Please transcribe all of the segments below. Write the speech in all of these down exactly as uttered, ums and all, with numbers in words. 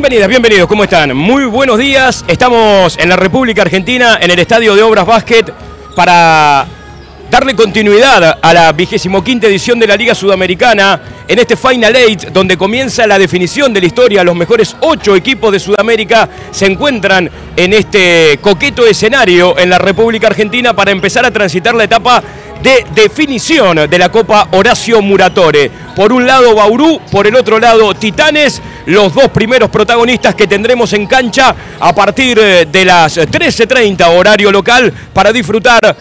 Bienvenidas, bienvenidos, ¿cómo están? Muy buenos días, estamos en la República Argentina, en el Estadio de Obras Básquet, para darle continuidad a la vigésimo quinta edición de la Liga Sudamericana, en este Final Eight, donde comienza la definición de la historia. Los mejores ocho equipos de Sudamérica se encuentran en este coqueto escenario en la República Argentina para empezar a transitar la etapa de definición de la Copa Horacio Muratore. Por un lado Bauru, por el otro lado Titanes, los dos primeros protagonistas que tendremos en cancha a partir de las trece treinta horario local para disfrutar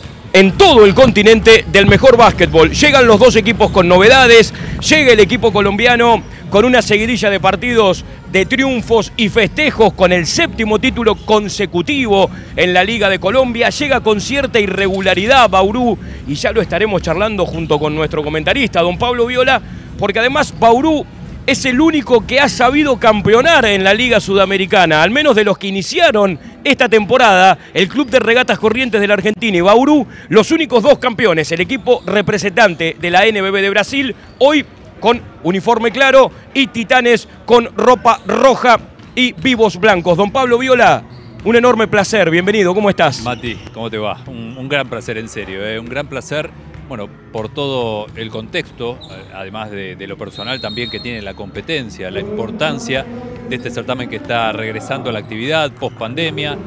en todo el continente del mejor básquetbol. Llegan los dos equipos con novedades, llega el equipo colombiano con una seguidilla de partidos de triunfos y festejos con el séptimo título consecutivo en la Liga de Colombia. Llega con cierta irregularidad Bauru y ya lo estaremos charlando junto con nuestro comentarista, don Pablo Viola, porque además Bauru es el único que ha sabido campeonar en la Liga Sudamericana, al menos de los que iniciaron esta temporada, el Club de Regatas Corrientes de la Argentina y Bauru, los únicos dos campeones, el equipo representante de la N B B de Brasil, hoy con uniforme claro, y Titanes con ropa roja y vivos blancos. Don Pablo Viola, un enorme placer, bienvenido, ¿cómo estás? Mati, ¿cómo te va? Un, un gran placer, en serio, ¿eh? Un gran placer, bueno, por todo el contexto, además de, de lo personal también que tiene la competencia, la importancia de este certamen que está regresando a la actividad post pandemia.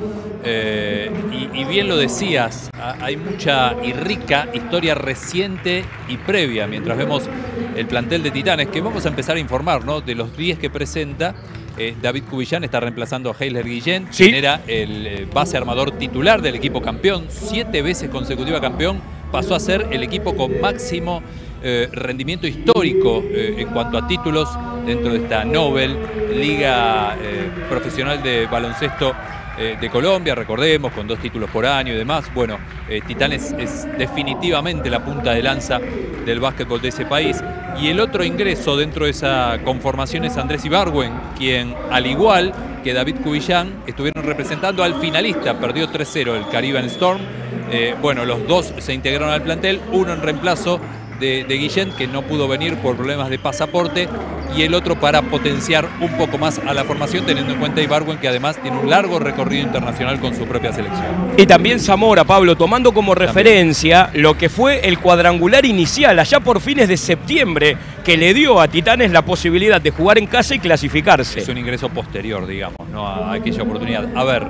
Eh, y, y bien lo decías, hay mucha y rica historia reciente y previa, mientras vemos el plantel de Titanes, que vamos a empezar a informar, ¿no? De los diez que presenta. Eh, David Cubillán está reemplazando a Heisler Guillén, ¿sí? Quien era el eh, base armador titular del equipo campeón, siete veces consecutiva campeón, pasó a ser el equipo con máximo eh, rendimiento histórico eh, en cuanto a títulos dentro de esta Nobel Liga eh, Profesional de Baloncesto eh, de Colombia, recordemos, con dos títulos por año y demás. Bueno, eh, Titanes es definitivamente la punta de lanza del básquetbol de ese país. Y el otro ingreso dentro de esa conformación es Andrés Ibargüen, quien, al igual que David Cubillán, estuvieron representando al finalista, perdió tres cero el Caribbean Storm. Eh, bueno, los dos se integraron al plantel, uno en reemplazo de, de Guillén, que no pudo venir por problemas de pasaporte, y el otro para potenciar un poco más a la formación, teniendo en cuenta a Ibargüen, que además tiene un largo recorrido internacional con su propia selección. Y también Zamora, Pablo, tomando como también referencia lo que fue el cuadrangular inicial, allá por fines de septiembre, que le dio a Titanes la posibilidad de jugar en casa y clasificarse. Es un ingreso posterior, digamos, ¿no? a aquella oportunidad. A ver,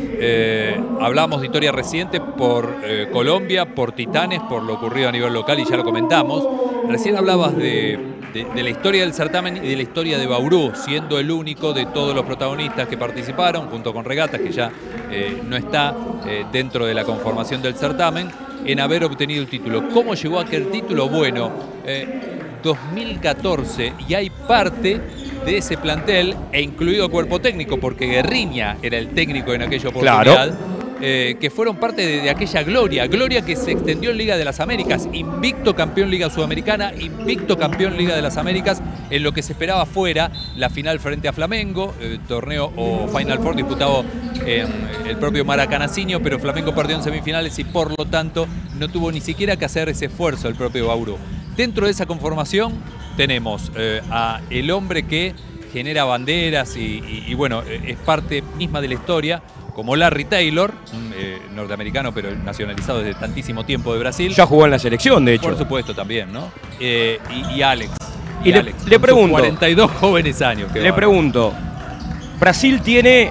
eh, hablamos de historia reciente por eh, Colombia, por Titanes, por lo ocurrido a nivel local, y ya lo comentamos. Recién hablabas de, de, de la historia del certamen y de la historia de Bauru, siendo el único de todos los protagonistas que participaron, junto con Regatas, que ya eh, no está eh, dentro de la conformación del certamen, en haber obtenido el título. ¿Cómo llegó a aquel título? Bueno, eh, dos mil catorce, y hay parte de ese plantel, e incluido cuerpo técnico, porque Guerriña era el técnico en aquella oportunidad, claro. eh, que fueron parte de, de aquella gloria, gloria que se extendió en Liga de las Américas, invicto campeón Liga Sudamericana, invicto campeón Liga de las Américas, en lo que se esperaba fuera la final frente a Flamengo, eh, torneo o Final Four disputado en el propio Maracanacinho, pero Flamengo perdió en semifinales y por lo tanto no tuvo ni siquiera que hacer ese esfuerzo el propio Bauru. Dentro de esa conformación tenemos eh, a el hombre que genera banderas y, y, y bueno, es parte misma de la historia, como Larry Taylor, un eh, norteamericano pero nacionalizado desde tantísimo tiempo de Brasil. Ya jugó en la selección, de hecho. Por supuesto, también, ¿no? Eh, y, y Alex. Y, y le, Alex, le pregunto. cuarenta y dos jóvenes años. Le va. pregunto. Brasil tiene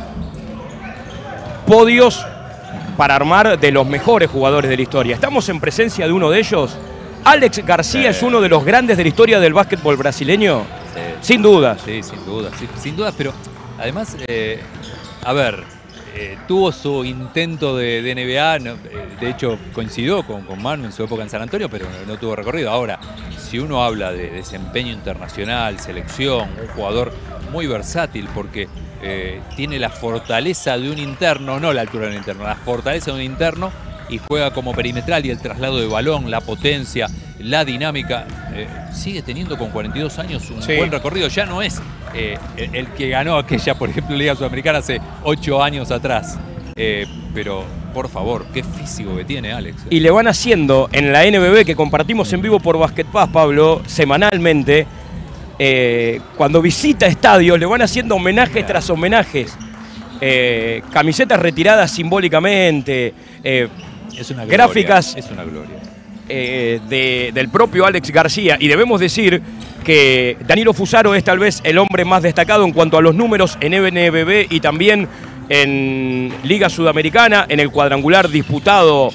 podios para armar de los mejores jugadores de la historia. ¿Estamos en presencia de uno de ellos? ¿Alex García sí. es uno de los grandes de la historia del básquetbol brasileño? Sí. Sin dudas. Sí, sin dudas. Sí, sin dudas, pero además, eh, a ver, eh, tuvo su intento de, de N B A, no, eh, de hecho coincidió con, con Manu en su época en San Antonio, pero no, no tuvo recorrido. Ahora, si uno habla de desempeño internacional, selección, un jugador muy versátil, porque eh, tiene la fortaleza de un interno, no la altura de un interno, la fortaleza de un interno, y juega como perimetral, y el traslado de balón, la potencia, la dinámica, eh, sigue teniendo con cuarenta y dos años un sí. buen recorrido. Ya no es eh, el, el que ganó aquella, por ejemplo, Liga Sudamericana hace ocho años atrás. Eh, pero, por favor, qué físico que tiene Alex. Eh. Y le van haciendo en la N B B, que compartimos en vivo por Basket Pass, Pablo, semanalmente, eh, cuando visita estadios le van haciendo homenajes tras homenajes. Eh, camisetas retiradas simbólicamente, eh, es una gráficas gloria, es una gloria. Eh, de, del propio Alex García. Y debemos decir que Danilo Fusaro es tal vez el hombre más destacado en cuanto a los números en N B B y también en Liga Sudamericana, en el cuadrangular disputado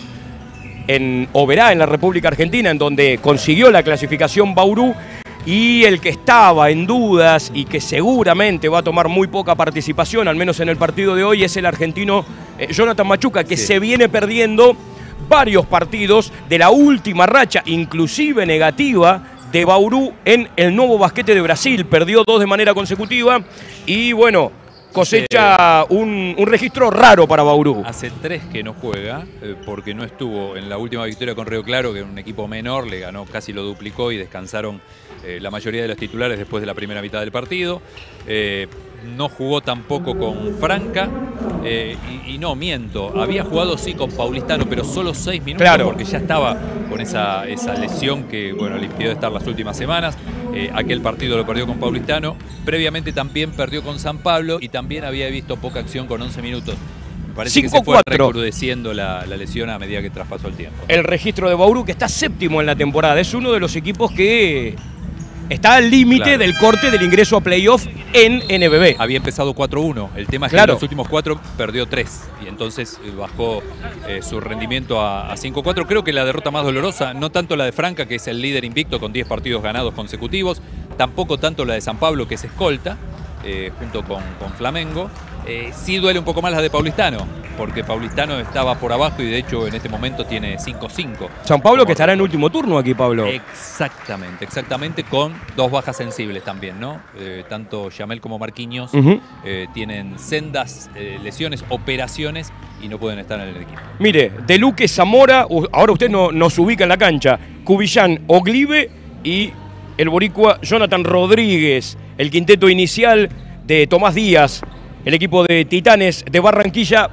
en Oberá, en la República Argentina, en donde consiguió la clasificación Bauru. Y el que estaba en dudas y que seguramente va a tomar muy poca participación, al menos en el partido de hoy, es el argentino eh, Jonathan Machuca, que sí. se viene perdiendo varios partidos de la última racha, inclusive negativa, de Bauru en el Novo Basquete de Brasil. Perdió dos de manera consecutiva y bueno, cosecha sí. un, un registro raro para Bauru. Hace tres que no juega, eh, porque no estuvo en la última victoria con Río Claro, que era un equipo menor, le ganó, casi lo duplicó y descansaron eh, la mayoría de los titulares después de la primera mitad del partido. Eh, no jugó tampoco con Franca, eh, y, y no, miento, había jugado sí con Paulistano, pero solo seis minutos, claro. porque ya estaba con esa, esa lesión que bueno, le impidió estar las últimas semanas. Eh, aquel partido lo perdió con Paulistano, previamente también perdió con San Pablo y también había visto poca acción con once minutos. Me parece que se fue recrudeciendo la, la lesión a medida que traspasó el tiempo. El registro de Bauru, que está séptimo en la temporada, es uno de los equipos que está al límite claro. del corte del ingreso a playoff en N B B. Había empezado cuatro uno, el tema es que claro. en los últimos cuatro perdió tres y entonces bajó eh, su rendimiento a, a cinco cuatro. Creo que la derrota más dolorosa, no tanto la de Franca, que es el líder invicto con diez partidos ganados consecutivos, tampoco tanto la de San Pablo, que es escolta, eh, junto con, con Flamengo. Eh, sí duele un poco más la de Paulistano, porque Paulistano estaba por abajo y de hecho en este momento tiene cinco cinco. San Pablo como que estará en último turno aquí, Pablo. Exactamente, exactamente, con dos bajas sensibles también, ¿no? Eh, tanto Yamel como Marquinhos uh-huh. eh, tienen sendas eh, lesiones, operaciones y no pueden estar en el equipo. Mire, De Luque, Zamora, ahora usted no, nos ubica en la cancha, Cubillán, Oglive y el boricua Jonathan Rodríguez, el quinteto inicial de Tomás Díaz. El equipo de Titanes de Barranquilla.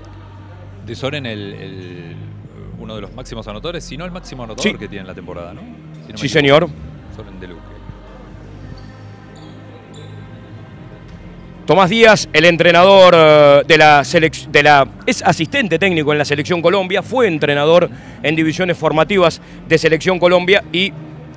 De Soren, el, el, uno de los máximos anotadores, si no el máximo anotador sí. que tiene en la temporada, ¿no? Si no sí, señor. Soren de Luque. Tomás Díaz, el entrenador de la selección, de la, es asistente técnico en la Selección Colombia, fue entrenador en divisiones formativas de Selección Colombia y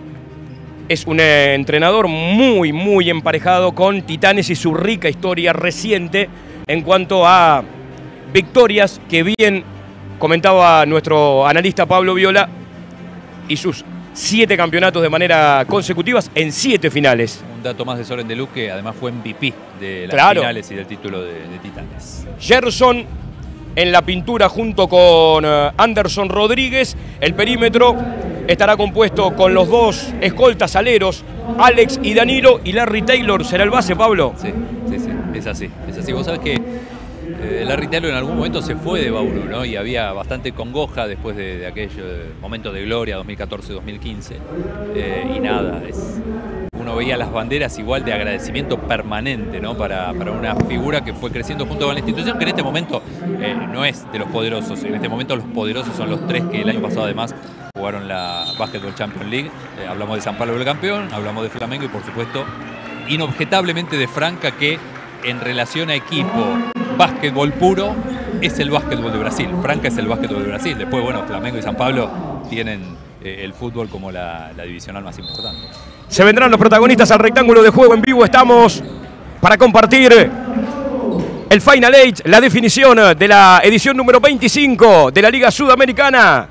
es un entrenador muy, muy emparejado con Titanes y su rica historia reciente en cuanto a victorias que bien comentaba nuestro analista Pablo Viola y sus siete campeonatos de manera consecutivas en siete finales. Un dato más de Soren de Luque, además fue M V P de las claro. finales y del título de, de Titanes. Gerson en la pintura junto con Anderson Rodríguez, el perímetro estará compuesto con los dos escoltas aleros, Alex y Danilo, y Larry Taylor será el base, Pablo. Sí, sí, sí, es así, es así. Vos sabés que eh, Larry Taylor en algún momento se fue de Bauru, ¿no? Y había bastante congoja después de, de aquel momento de gloria, dos mil catorce dos mil quince. Eh, y nada, es, uno veía las banderas igual de agradecimiento permanente, ¿no? Para, para una figura que fue creciendo junto con la institución, que en este momento eh, no es de los poderosos. En este momento los poderosos son los tres que el año pasado además jugaron la Basketball Champions League. Eh, hablamos de San Pablo el campeón, hablamos de Flamengo y por supuesto inobjetablemente de Franca, que en relación a equipo básquetbol puro es el básquetbol de Brasil. Franca es el básquetbol de Brasil. Después, bueno, Flamengo y San Pablo tienen eh, el fútbol como la, la divisional más importante. Se vendrán los protagonistas al rectángulo de juego en vivo. Estamos para compartir el Final Eight, la definición de la edición número veinticinco de la Liga Sudamericana.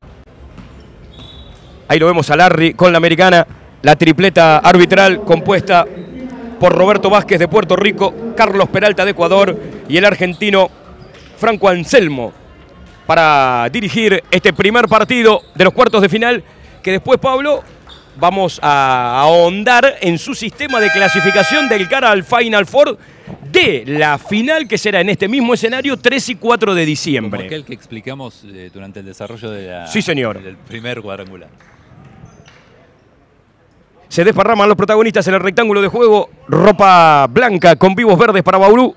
Ahí lo vemos a Larry con la americana, la tripleta arbitral compuesta por Roberto Vázquez de Puerto Rico, Carlos Peralta de Ecuador y el argentino Franco Anselmo para dirigir este primer partido de los cuartos de final, que después, Pablo, vamos a ahondar en su sistema de clasificación del cara al Final Four de la final, que será en este mismo escenario tres y cuatro de diciembre. Como aquel que explicamos eh, durante el desarrollo de la, sí, señor. del primer cuadrangular. Se desparraman los protagonistas en el rectángulo de juego. Ropa blanca con vivos verdes para Bauru.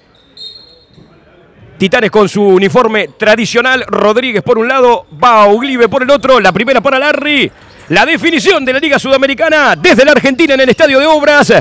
Titanes con su uniforme tradicional. Rodríguez por un lado, Baoglive por el otro. La primera para Larry. La definición de la Liga Sudamericana desde la Argentina en el Estadio de Obras.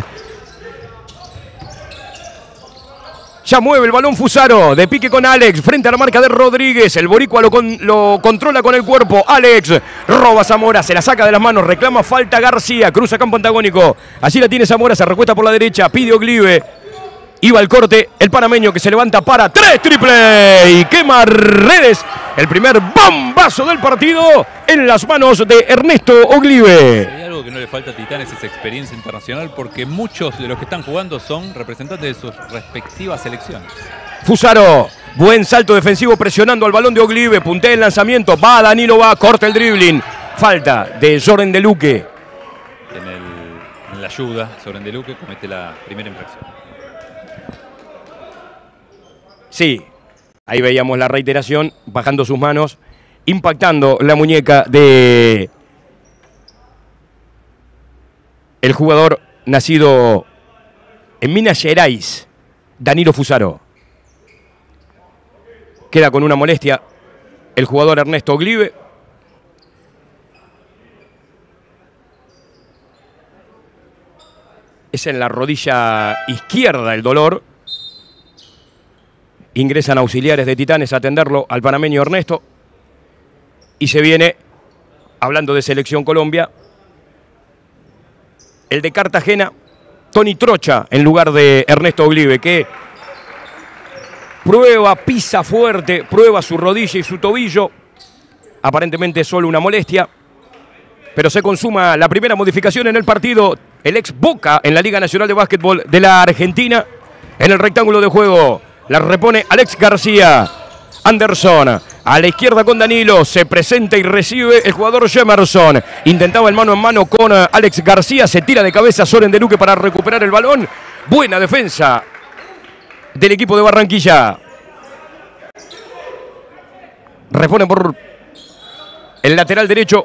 Ya mueve el balón Fusaro, de pique con Alex, frente a la marca de Rodríguez. El boricua lo, con, lo controla con el cuerpo. Alex roba Zamora, se la saca de las manos, reclama falta García, cruza campo antagónico. Allí la tiene Zamora, se recuesta por la derecha, pide Oglive. Iba al corte, el panameño que se levanta para tres, triple y quema redes. El primer bombazo del partido en las manos de Ernesto Oglive. Hay algo que no le falta a Titanes, es experiencia internacional, porque muchos de los que están jugando son representantes de sus respectivas selecciones. Fusaro, buen salto defensivo presionando al balón de Oglive, puntea el lanzamiento, va Danilo, va, corta el dribbling. Falta de Soren de Luque. En, el, en la ayuda, Soren de Luque comete la primera infracción. Sí, ahí veíamos la reiteración, bajando sus manos, impactando la muñeca de el jugador nacido en Minas Gerais, Danilo Fusaro. Queda con una molestia el jugador Ernesto Oglive. Es en la rodilla izquierda el dolor. Ingresan auxiliares de Titanes a atenderlo al panameño Ernesto. Y se viene, hablando de Selección Colombia, el de Cartagena, Tony Trocha, en lugar de Ernesto Oglive, que prueba, pisa fuerte, prueba su rodilla y su tobillo. Aparentemente solo una molestia, pero se consuma la primera modificación en el partido. El ex Boca en la Liga Nacional de Básquetbol de la Argentina. En el rectángulo de juego la repone Alex García. Anderson a la izquierda con Danilo. Se presenta y recibe el jugador Jemerson. Intentaba el mano en mano con Alex García. Se tira de cabeza Soren de Luque para recuperar el balón. Buena defensa del equipo de Barranquilla. Repone por el lateral derecho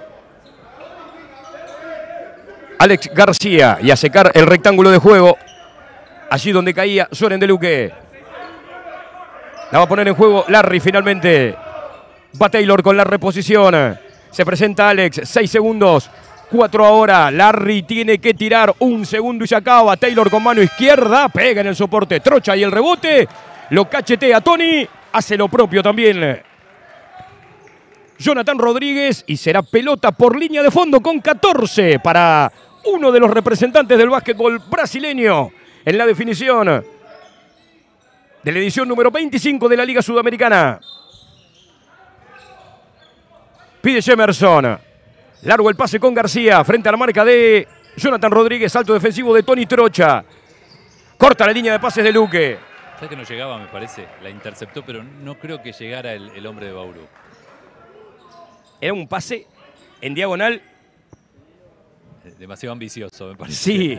Alex García. Y a secar el rectángulo de juego. Allí donde caía Soren de Luque. La va a poner en juego Larry finalmente. Va Taylor con la reposición. Se presenta Alex. Seis segundos. Cuatro ahora. Larry tiene que tirar. Un segundo y se acaba. Taylor con mano izquierda. Pega en el soporte. Trocha y el rebote. Lo cachetea Tony. Hace lo propio también Jonathan Rodríguez. Y será pelota por línea de fondo con catorce para uno de los representantes del básquetbol brasileño en la definición de la edición número veinticinco de la Liga Sudamericana. Pide Jemerson. Largo el pase con García. Frente a la marca de Jonathan Rodríguez. Salto defensivo de Tony Trocha. Corta la línea de pases de Luque. Ya que no llegaba, me parece. La interceptó, pero no creo que llegara el, el hombre de Bauru. Era un pase en diagonal. Demasiado ambicioso, me parece. Sí.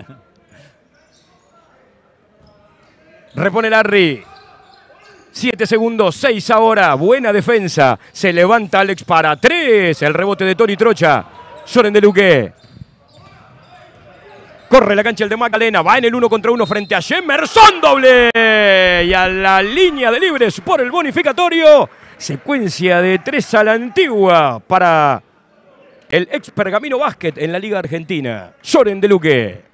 Repone Larry. Siete segundos, seis ahora. Buena defensa. Se levanta Alex para tres. El rebote de Tony Trocha. Soren de Luque. Corre la cancha el de Magdalena. Va en el uno contra uno frente a Jemerson. Doble. Y a la línea de libres por el bonificatorio. Secuencia de tres a la antigua para el ex Pergamino Básquet en la Liga Argentina. Soren de Luque.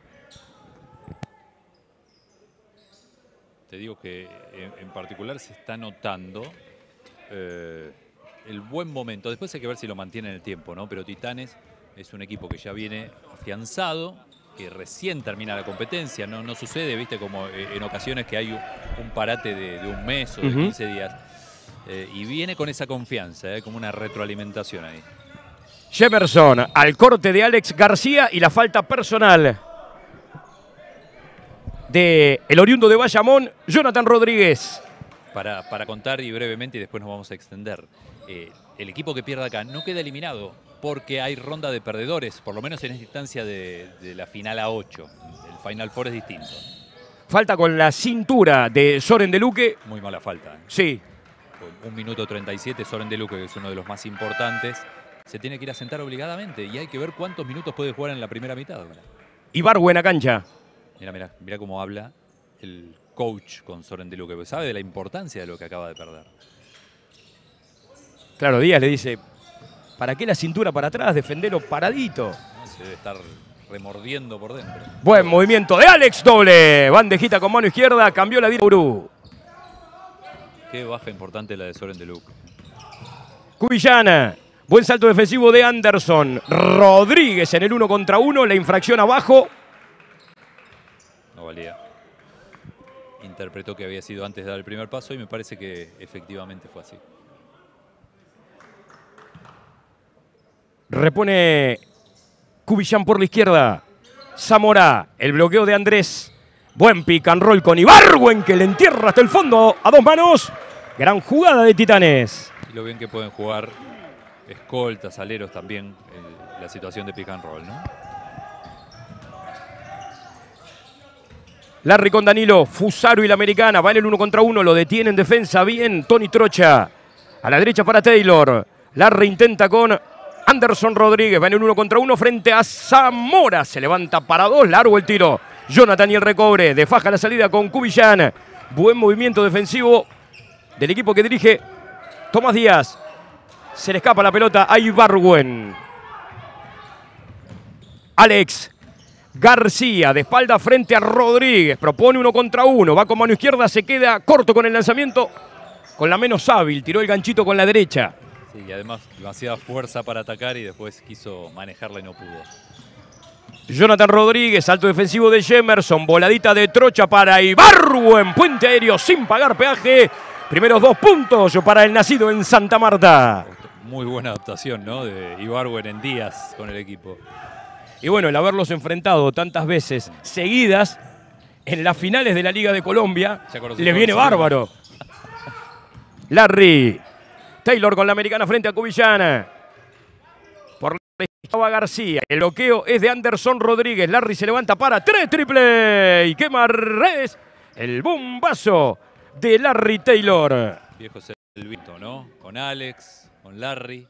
Te digo que en, en particular se está notando eh, el buen momento. Después hay que ver si lo mantiene en el tiempo, ¿no? Pero Titanes es un equipo que ya viene afianzado, que recién termina la competencia. No, no sucede, viste, como en ocasiones que hay un, un parate de, de un mes o de quince días. Eh, y viene con esa confianza, eh, como una retroalimentación ahí. Jemerson al corte de Alex García y la falta personal de el oriundo de Bayamón, Jonathan Rodríguez. Para, para contar y brevemente, y después nos vamos a extender. Eh, el equipo que pierda acá no queda eliminado porque hay ronda de perdedores, por lo menos en esta instancia de, de la final a ocho. El Final Four es distinto. Falta con la cintura de Soren de Luque. Muy mala falta. ¿eh? Sí. Un minuto treinta y siete, Soren de Luque, que es uno de los más importantes, se tiene que ir a sentar obligadamente y hay que ver cuántos minutos puede jugar en la primera mitad. Ibar, buena cancha. Mira, mira, mira cómo habla el coach con Soren de Luque, porque sabe de la importancia de lo que acaba de perder. Claro, Díaz le dice, ¿Para qué la cintura para atrás? Defenderlo paradito. No, se debe estar remordiendo por dentro. Buen movimiento de Alex, doble. Bandejita con mano izquierda, cambió la vida. Qué baja importante la de Soren de Luc. Cubillana. Buen salto defensivo de Anderson. Rodríguez en el uno contra uno. La infracción abajo. No valía. Interpretó que había sido antes de dar el primer paso y me parece que efectivamente fue así. Repone Cubillán por la izquierda. Zamora, el bloqueo de Andrés. Buen pick and roll con Ibargüen, que le entierra hasta el fondo a dos manos. Gran jugada de Titanes. Y lo bien que pueden jugar escoltas, aleros también en la situación de pick and roll, ¿no? Larry con Danilo, Fusaro y la americana. Va en el uno contra uno, lo detiene en defensa. Bien, Tony Trocha. A la derecha para Taylor. Larry intenta con Anderson Rodríguez. Va en el uno contra uno frente a Zamora. Se levanta para dos, largo el tiro. Jonathan y el recobre. De faja la salida con Cubillán. Buen movimiento defensivo del equipo que dirige Tomás Díaz. Se le escapa la pelota a Ibargüen. Alex García de espalda frente a Rodríguez. Propone uno contra uno. Va con mano izquierda. Se queda corto con el lanzamiento. Con la menos hábil. Tiró el ganchito con la derecha. Sí, y además demasiada fuerza para atacar y después quiso manejarla y no pudo. Jonathan Rodríguez, salto defensivo de Jemerson, voladita de Trocha para Ibargüen, puente aéreo sin pagar peaje. Primeros dos puntos para el nacido en Santa Marta. Muy buena adaptación, ¿no? De Ibargüen en días con el equipo. Y bueno, el haberlos enfrentado tantas veces seguidas en las finales de la Liga de Colombia, les viene bárbaro. Larry. Taylor con la americana frente a Cubillana. Por la izquierda García. El bloqueo es de Anderson Rodríguez. Larry se levanta para tres triple. Y quema redes. El bombazo de Larry Taylor. Viejo Selvito, ¿no? Con Alex, con Larry.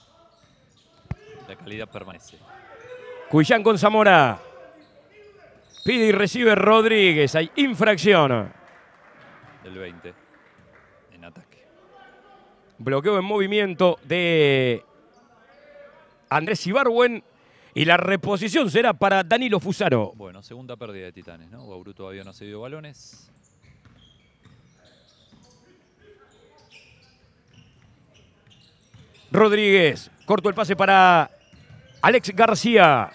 La calidad permanece. Cubillán con Zamora. Pide y recibe Rodríguez. Hay infracción. Del veinte. En ataque. Bloqueo en movimiento de Andrés Ibargüen. Y la reposición será para Danilo Fusaro. Bueno, segunda pérdida de Titanes, ¿no? Bauru todavía no ha cedido balones. Rodríguez. Corto el pase para Alex García.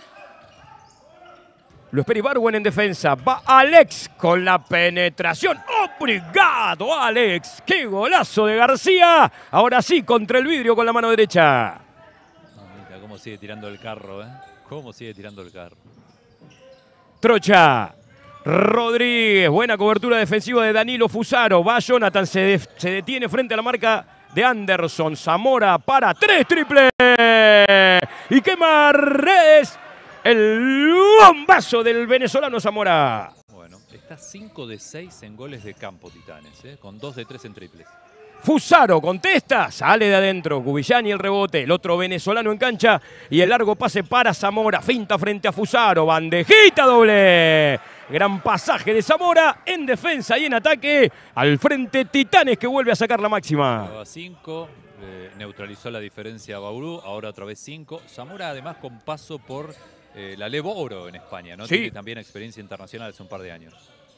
Lo espera Ibargüen en defensa. Va Alex con la penetración. ¡Obrigado, Alex! ¡Qué golazo de García! Ahora sí, contra el vidrio con la mano derecha. Mira cómo sigue tirando el carro, ¿eh? Cómo sigue tirando el carro. Trocha. Rodríguez. Buena cobertura defensiva de Danilo Fusaro. Va Jonathan. Se, de, se detiene frente a la marca de Anderson. Zamora para tres triple. Y quema redes. El bombazo del venezolano Zamora. Bueno, está cinco de seis en goles de campo Titanes, ¿eh? Con dos de tres en triples. Fusaro contesta, sale de adentro, Cubillán y el rebote, el otro venezolano en cancha y el largo pase para Zamora, finta frente a Fusaro, bandejita doble. Gran pasaje de Zamora en defensa y en ataque, al frente Titanes que vuelve a sacar la máxima. cinco, eh, neutralizó la diferencia a Bauru, ahora otra vez cinco. Zamora además con paso por eh, la Levo Oro en España, ¿no? Sí. Tiene también experiencia internacional hace un par de años.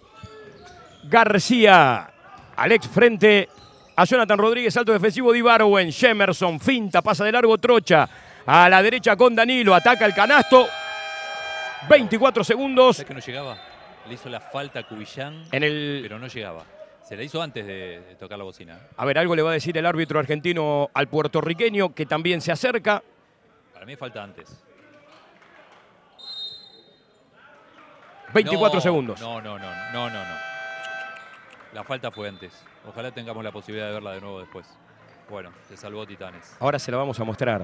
García, Alex frente a Jonathan Rodríguez, salto defensivo de Ibargüen. Jemerson, finta, pasa de largo Trocha. A la derecha con Danilo, ataca el canasto. veinticuatro segundos. ¿Sabes que no llegaba? Le hizo la falta a Cubillán, en el... pero no llegaba. Se la hizo antes de, de tocar la bocina. A ver, algo le va a decir el árbitro argentino al puertorriqueño, que también se acerca. Para mí falta antes. veinticuatro no, segundos. No, no, no, no, no, no. La falta fue antes. Ojalá tengamos la posibilidad de verla de nuevo después. Bueno, se salvó Titanes. Ahora se la vamos a mostrar.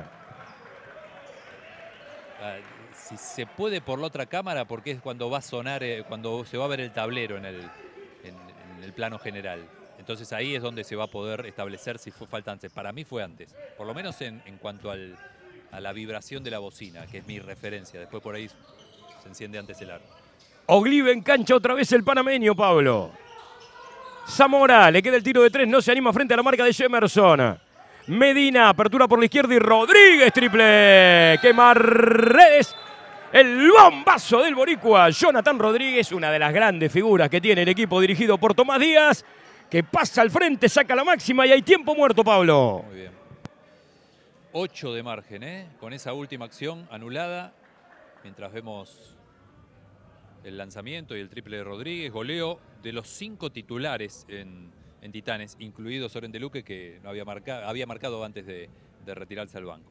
Ah, si se puede por la otra cámara, porque es cuando va a sonar, eh, cuando se va a ver el tablero en el, en, en el plano general. Entonces ahí es donde se va a poder establecer si fue falta antes. Para mí fue antes. Por lo menos en, en cuanto al, a la vibración de la bocina, que es mi referencia. Después por ahí se enciende antes el aro. Oglive en cancha otra vez el panameño, Pablo. Zamora, le queda el tiro de tres, no se anima frente a la marca de Jemerson. Medina, apertura por la izquierda y Rodríguez, triple. Quema redes. El bombazo del boricua Jonathan Rodríguez, una de las grandes figuras que tiene el equipo dirigido por Tomás Díaz, que pasa al frente, saca la máxima y hay tiempo muerto, Pablo. Muy bien. ocho de margen, ¿eh? Con esa última acción anulada, mientras vemos el lanzamiento y el triple de Rodríguez, goleo de los cinco titulares en, en Titanes, incluido Soren de Luque, que no había, marcado, había marcado antes de, de retirarse al banco.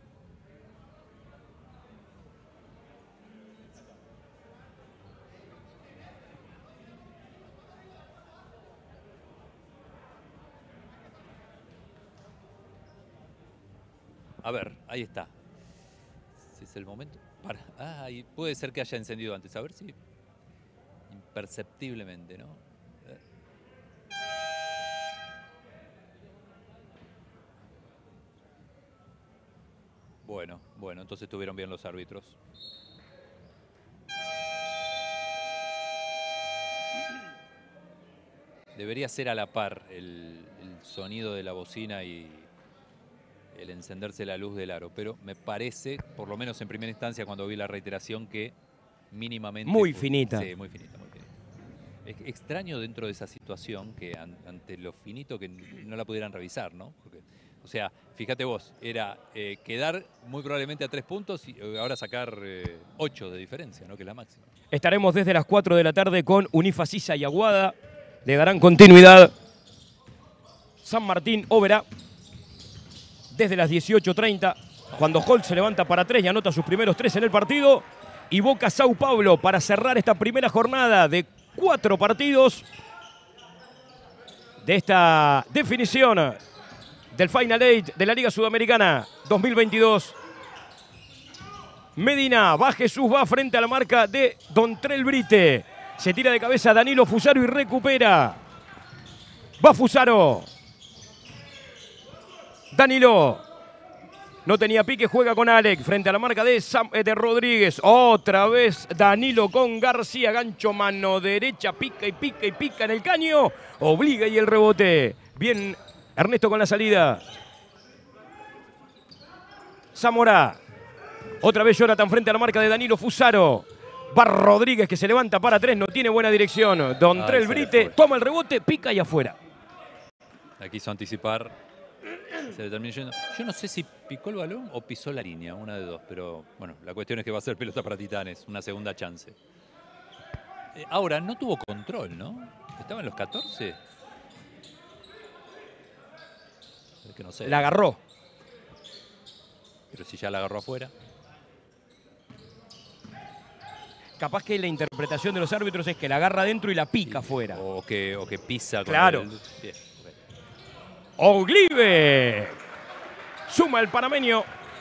A ver, ahí está. Ese es el momento. Para. Ah, y puede ser que haya encendido antes. A ver si. Imperceptiblemente, ¿no? Bueno, bueno, entonces estuvieron bien los árbitros. Debería ser a la par el, el sonido de la bocina y el encenderse la luz del aro, pero me parece, por lo menos en primera instancia cuando vi la reiteración, que mínimamente... Muy fue, finita. Sí, muy finita, muy finita. Es extraño dentro de esa situación que an, ante lo finito que no la pudieran revisar, ¿no? Porque, o sea, fíjate vos, era eh, quedar muy probablemente a tres puntos y ahora sacar eh, ocho de diferencia, ¿no? Que es la máxima. Estaremos desde las cuatro de la tarde con Unifa Sisa y Aguada. Le darán continuidad San Martín Oberá. Desde las dieciocho treinta, cuando Holt se levanta para tres y anota sus primeros tres en el partido. Y Boca Sao Paulo para cerrar esta primera jornada de cuatro partidos de esta definición del Final Eight de la Liga Sudamericana dos mil veintidós. Medina, va Jesús, va frente a la marca de Dontrell Brite. Se tira de cabeza Danilo Fusaro y recupera. Va Fusaro. Danilo, no tenía pique, juega con Alex, frente a la marca de, Sam, de Rodríguez. Otra vez Danilo con García, gancho, mano derecha, pica y pica y pica en el caño. Obliga y el rebote. Bien, Ernesto con la salida. Zamora. Otra vez Jonathan frente a la marca de Danilo Fusaro. Va Rodríguez que se levanta para tres, no tiene buena dirección. Dontrell Brite toma el rebote, pica y afuera. La quiso anticipar. Se le terminó yendo. Yo no sé si picó el balón o pisó la línea, una de dos, pero bueno, la cuestión es que va a ser pelota para Titanes, una segunda chance. Eh, ahora, no tuvo control, ¿no? ¿Estaba en los catorce? Es que no sé. La agarró. Pero si ya la agarró afuera. Capaz que la interpretación de los árbitros es que la agarra adentro y la pica Sí, afuera. O que, o que pisa. Con Claro. El... Bien, okay. Oglive. Suma el panameño.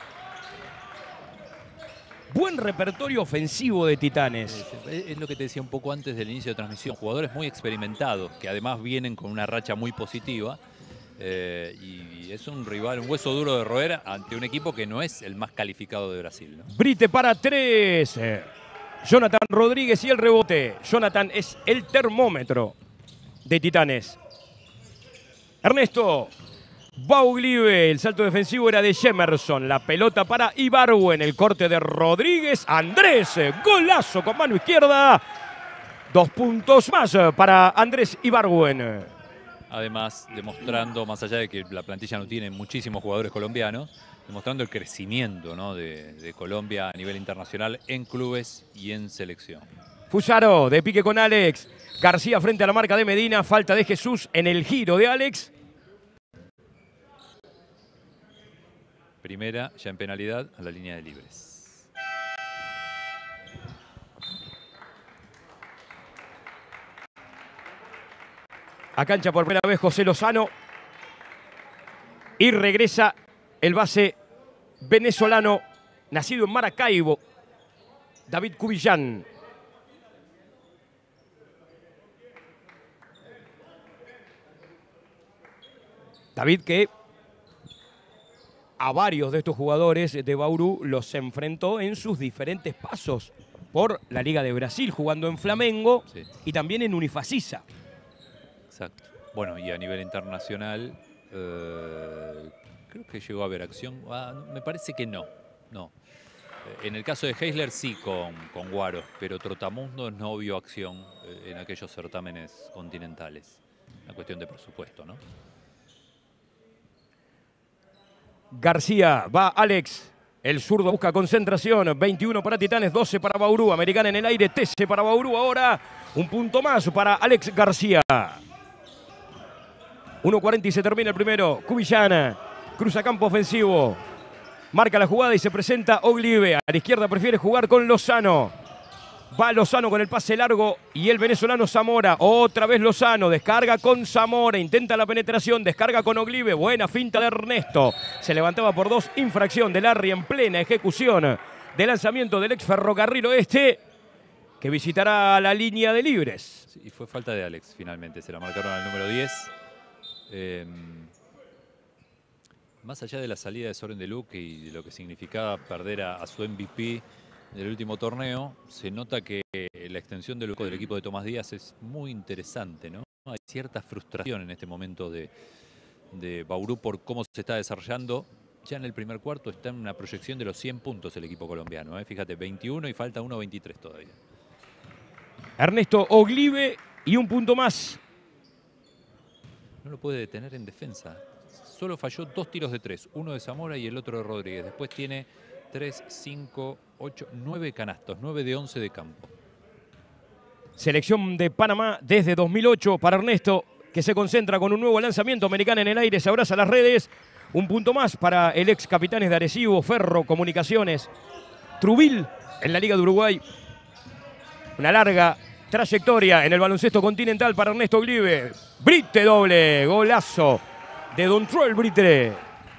Buen repertorio ofensivo de Titanes. Es lo que te decía un poco antes del inicio de transmisión. Jugadores muy experimentados, que además vienen con una racha muy positiva. Eh, y es un rival, un hueso duro de roer ante un equipo que no es el más calificado de Brasil, ¿no? Brite para tres. Jonathan Rodríguez y el rebote. Jonathan es el termómetro de Titanes. Ernesto. Bauglive, el salto defensivo era de Jemerson, la pelota para Ibargüen, el corte de Rodríguez, Andrés, golazo con mano izquierda, dos puntos más para Andrés Ibargüen. Además, demostrando, más allá de que la plantilla no tiene muchísimos jugadores colombianos, demostrando el crecimiento, ¿no? de, de Colombia a nivel internacional en clubes y en selección. Fusaro, de pique con Alex, García frente a la marca de Medina, falta de Jesús en el giro de Alex. Primera, ya en penalidad, a la línea de libres. A cancha por primera vez José Lozano. Y regresa el base venezolano, nacido en Maracaibo, David Cubillán. David que a varios de estos jugadores de Bauru los enfrentó en sus diferentes pasos por la Liga de Brasil, jugando en Flamengo sí. y también en Unifa Sisa. Exacto. Bueno, y a nivel internacional, eh, creo que llegó a haber acción. Ah, me parece que no. No. En el caso de Heisler sí con, con Guaro, pero Trotamundos no vio acción en aquellos certámenes continentales. Una cuestión de presupuesto, ¿no? García, va Alex. El zurdo busca concentración. veintiuno para Titanes, doce para Bauru. Americana en el aire, trece para Bauru. Ahora un punto más para Alex García. uno cuarenta y se termina el primero. Cubillana cruza campo ofensivo. Marca la jugada y se presenta Oglive. A la izquierda prefiere jugar con Lozano. Va Lozano con el pase largo y el venezolano Zamora. Otra vez Lozano. Descarga con Zamora. Intenta la penetración. Descarga con Oglive. Buena finta de Ernesto. Se levantaba por dos. Infracción de Larry en plena ejecución de lanzamiento del ex Ferrocarril Oeste, que visitará la línea de libres. Sí, y fue falta de Alex finalmente. Se la marcaron al número diez. Eh, más allá de la salida de Soren de Luc y de lo que significaba perder a, a su M V P del último torneo, se nota que la extensión del del equipo de Tomás Díaz es muy interesante, ¿no? Hay cierta frustración en este momento de, de Bauru por cómo se está desarrollando. Ya en el primer cuarto está en una proyección de los cien puntos el equipo colombiano, ¿eh? Fíjate, veintiuno y falta uno veintitrés todavía. Ernesto Oglive y un punto más. No lo puede detener en defensa. Solo falló dos tiros de tres, uno de Zamora y el otro de Rodríguez. Después tiene tres, cinco, ocho, nueve canastos, nueve de once de campo. Selección de Panamá desde dos mil ocho para Ernesto, que se concentra con un nuevo lanzamiento. Americana en el aire, se abraza las redes. Un punto más para el ex Capitanes de Arecibo, Ferro, Comunicaciones, Trubil en la Liga de Uruguay. Una larga trayectoria en el baloncesto continental para Ernesto Oglive. Brite doble, golazo de Don Troel Brite.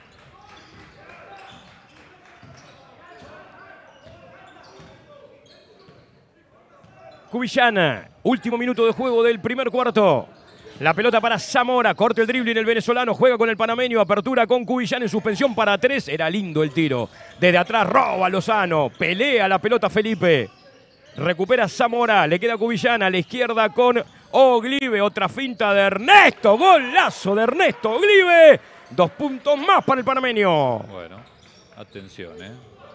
Cubillana, último minuto de juego del primer cuarto. La pelota para Zamora, corta el dribbling el venezolano, juega con el panameño, apertura con Cubillana en suspensión para tres. Era lindo el tiro. Desde atrás roba Lozano, pelea la pelota Felipe. Recupera Zamora, le queda Cubillana a la izquierda con Oglive. Otra finta de Ernesto, golazo de Ernesto Oglive. Dos puntos más para el panameño. Bueno, atención, ¿eh?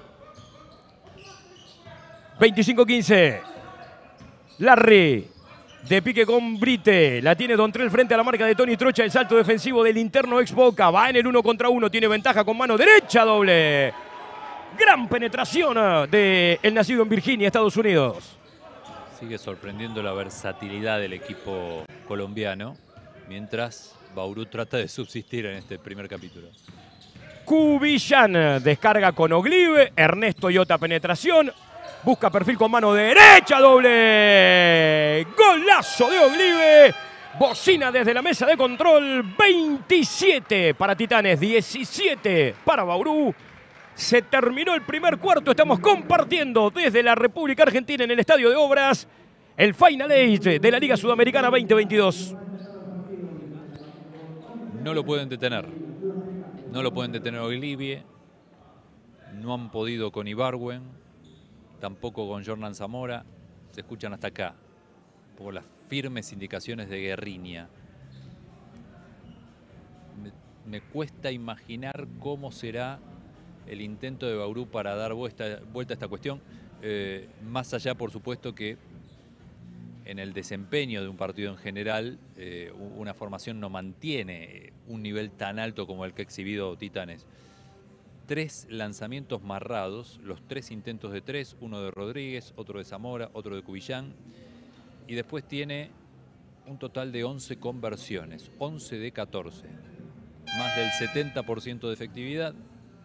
veinticinco quince. Larry, de pique con Brite. La tiene Dontrell frente a la marca de Tony Trocha. El salto defensivo del interno ex Boca. Va en el uno contra uno. Tiene ventaja con mano derecha doble. Gran penetración del nacido en Virginia, Estados Unidos. Sigue sorprendiendo la versatilidad del equipo colombiano, mientras Bauru trata de subsistir en este primer capítulo. Cubillán descarga con Oglive. Ernesto y otra penetración. Busca perfil con mano derecha doble. Golazo de Oglive. Bocina desde la mesa de control. veintisiete para Titanes, diecisiete para Bauru. Se terminó el primer cuarto. Estamos compartiendo desde la República Argentina en el Estadio de Obras el Final Eight de la Liga Sudamericana veinte veintidós. No lo pueden detener. No lo pueden detener Oglive. No han podido con Ibargüen. Tampoco con Jordan Zamora. Se escuchan hasta acá por las firmes indicaciones de Guerriña. Me, me cuesta imaginar cómo será el intento de Bauru para dar vuelta, vuelta a esta cuestión. Eh, más allá, por supuesto, que en el desempeño de un partido en general, eh, una formación no mantiene un nivel tan alto como el que ha exhibido Titanes. Tres lanzamientos marrados, los tres intentos de tres, uno de Rodríguez, otro de Zamora, otro de Cubillán, y después tiene un total de once conversiones, once de catorce, más del setenta por ciento de efectividad,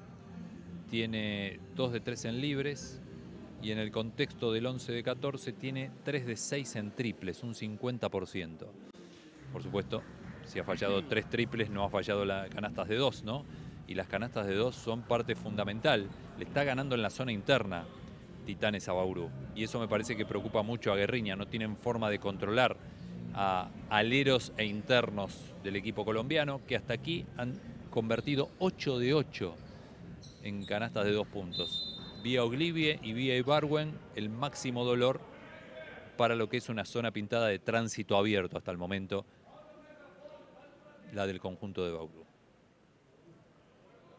tiene dos de tres en libres, y en el contexto del once de catorce tiene tres de seis en triples, un cincuenta por ciento. Por supuesto, si ha fallado tres triples, no ha fallado las canastas de dos, ¿no? Y las canastas de dos son parte fundamental. Le está ganando en la zona interna Titanes a Bauru. Y eso me parece que preocupa mucho a Guerriña. No tienen forma de controlar a aleros e internos del equipo colombiano, que hasta aquí han convertido ocho de ocho en canastas de dos puntos. Vía Oglive y vía Ibargüen, el máximo dolor para lo que es una zona pintada de tránsito abierto hasta el momento, la del conjunto de Bauru.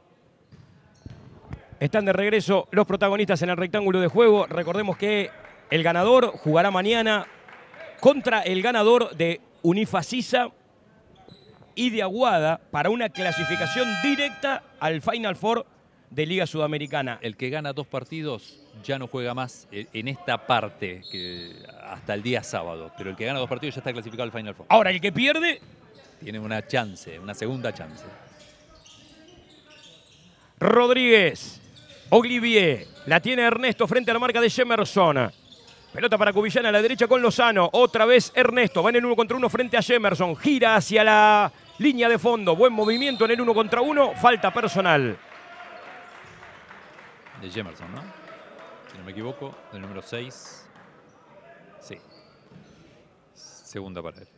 Están de regreso los protagonistas en el rectángulo de juego. Recordemos que el ganador jugará mañana contra el ganador de Unifacisa y de Aguada para una clasificación directa al Final Four de Liga Sudamericana. El que gana dos partidos ya no juega más en esta parte que hasta el día sábado, pero el que gana dos partidos ya está clasificado al Final Four. Ahora, el que pierde tiene una chance, una segunda chance. Rodríguez, Olivier, la tiene Ernesto frente a la marca de Jemerson. Pelota para Cubillana a la derecha con Lozano. Otra vez Ernesto, va en el uno contra uno frente a Jemerson. Gira hacia la línea de fondo. Buen movimiento en el uno contra uno. Falta personal. De Jemerson, ¿no? Si no me equivoco, del número seis. Sí. Segunda para él.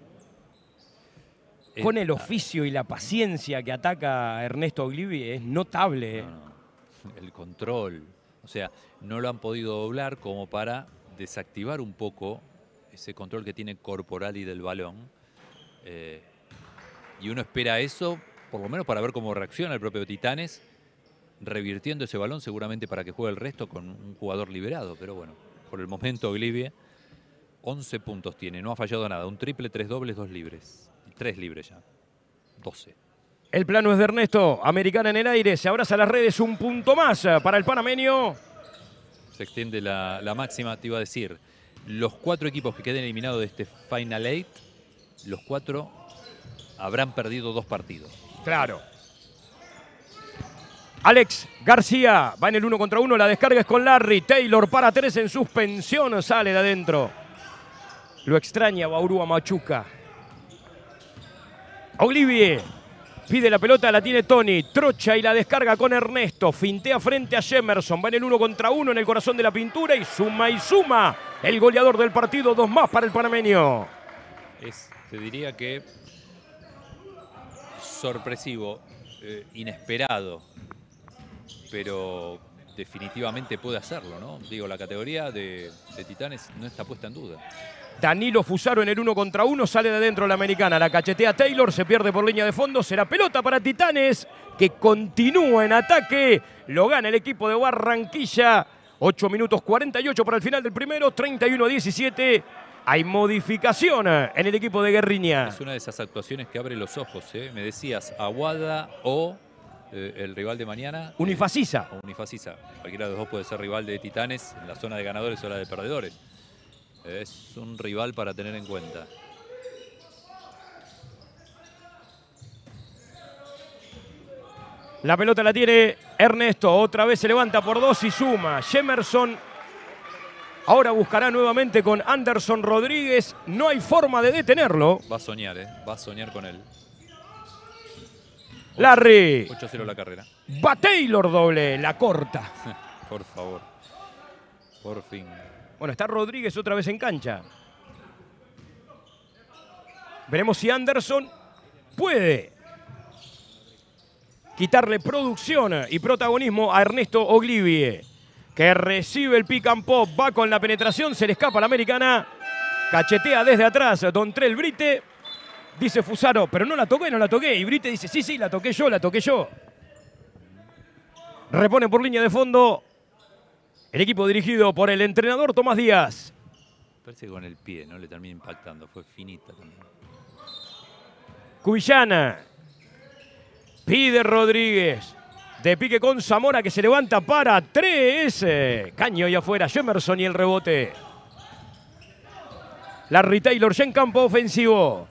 Con el oficio y la paciencia que ataca Ernesto Olivier es notable. No, no. El control. O sea, no lo han podido doblar como para desactivar un poco ese control que tiene corporal y del balón. Eh, y uno espera eso, por lo menos para ver cómo reacciona el propio Titanes, revirtiendo ese balón seguramente para que juegue el resto con un jugador liberado. Pero bueno, por el momento Olivier, once puntos tiene, no ha fallado nada. Un triple, tres dobles, dos libres. Tres libres ya, doce. El plano es de Ernesto, Americana en el aire, se abraza las redes, un punto más para el panameño. Se extiende la, la máxima, te iba a decir, los cuatro equipos que queden eliminados de este Final Eight, los cuatro habrán perdido dos partidos. Claro. Alex García va en el uno contra uno, la descarga es con Larry. Taylor para tres en suspensión, sale de adentro. Lo extraña Bauru a Machuca. Olivier pide la pelota, la tiene Tony. Trocha y la descarga con Ernesto. Fintea frente a Jemerson. Va en el uno contra uno en el corazón de la pintura y suma y suma. El goleador del partido, dos más para el panameño. Es, te diría que sorpresivo, eh, inesperado, pero definitivamente puede hacerlo, ¿no? Digo, la categoría de, de Titanes no está puesta en duda. Danilo Fusaro en el uno contra uno, sale de adentro la americana, la cachetea Taylor, se pierde por línea de fondo, será pelota para Titanes, que continúa en ataque, lo gana el equipo de Barranquilla, ocho minutos cuarenta y ocho para el final del primero, treinta y uno a diecisiete, hay modificación en el equipo de Guerriña. Es una de esas actuaciones que abre los ojos, ¿eh? Me decías, Aguada o eh, el rival de mañana. Unifacisa. Eh, Unifacisa, cualquiera de los dos puede ser rival de Titanes en la zona de ganadores o la de perdedores. Es un rival para tener en cuenta. La pelota la tiene Ernesto. Otra vez se levanta por dos y suma. Jemerson ahora buscará nuevamente con Anderson Rodríguez. No hay forma de detenerlo. Va a soñar, ¿eh? Va a soñar con él. Larry. ocho cero la carrera. Va Taylor doble. La corta. Por favor. Por fin. Bueno, está Rodríguez otra vez en cancha. Veremos si Anderson puede quitarle producción y protagonismo a Ernesto Olivier, que recibe el pick and pop, va con la penetración, se le escapa a la americana, cachetea desde atrás Dontrell Brite, dice Fusaro, pero no la toqué, no la toqué, y Brite dice, sí, sí, la toqué yo, la toqué yo. Repone por línea de fondo el equipo dirigido por el entrenador Tomás Díaz. Parece que con el pie no le termina impactando, fue finita también. Cubillana. Pide Rodríguez. De pique con Zamora que se levanta para tres. Caño y afuera Jemerson y el rebote. Larry Taylor ya en campo ofensivo.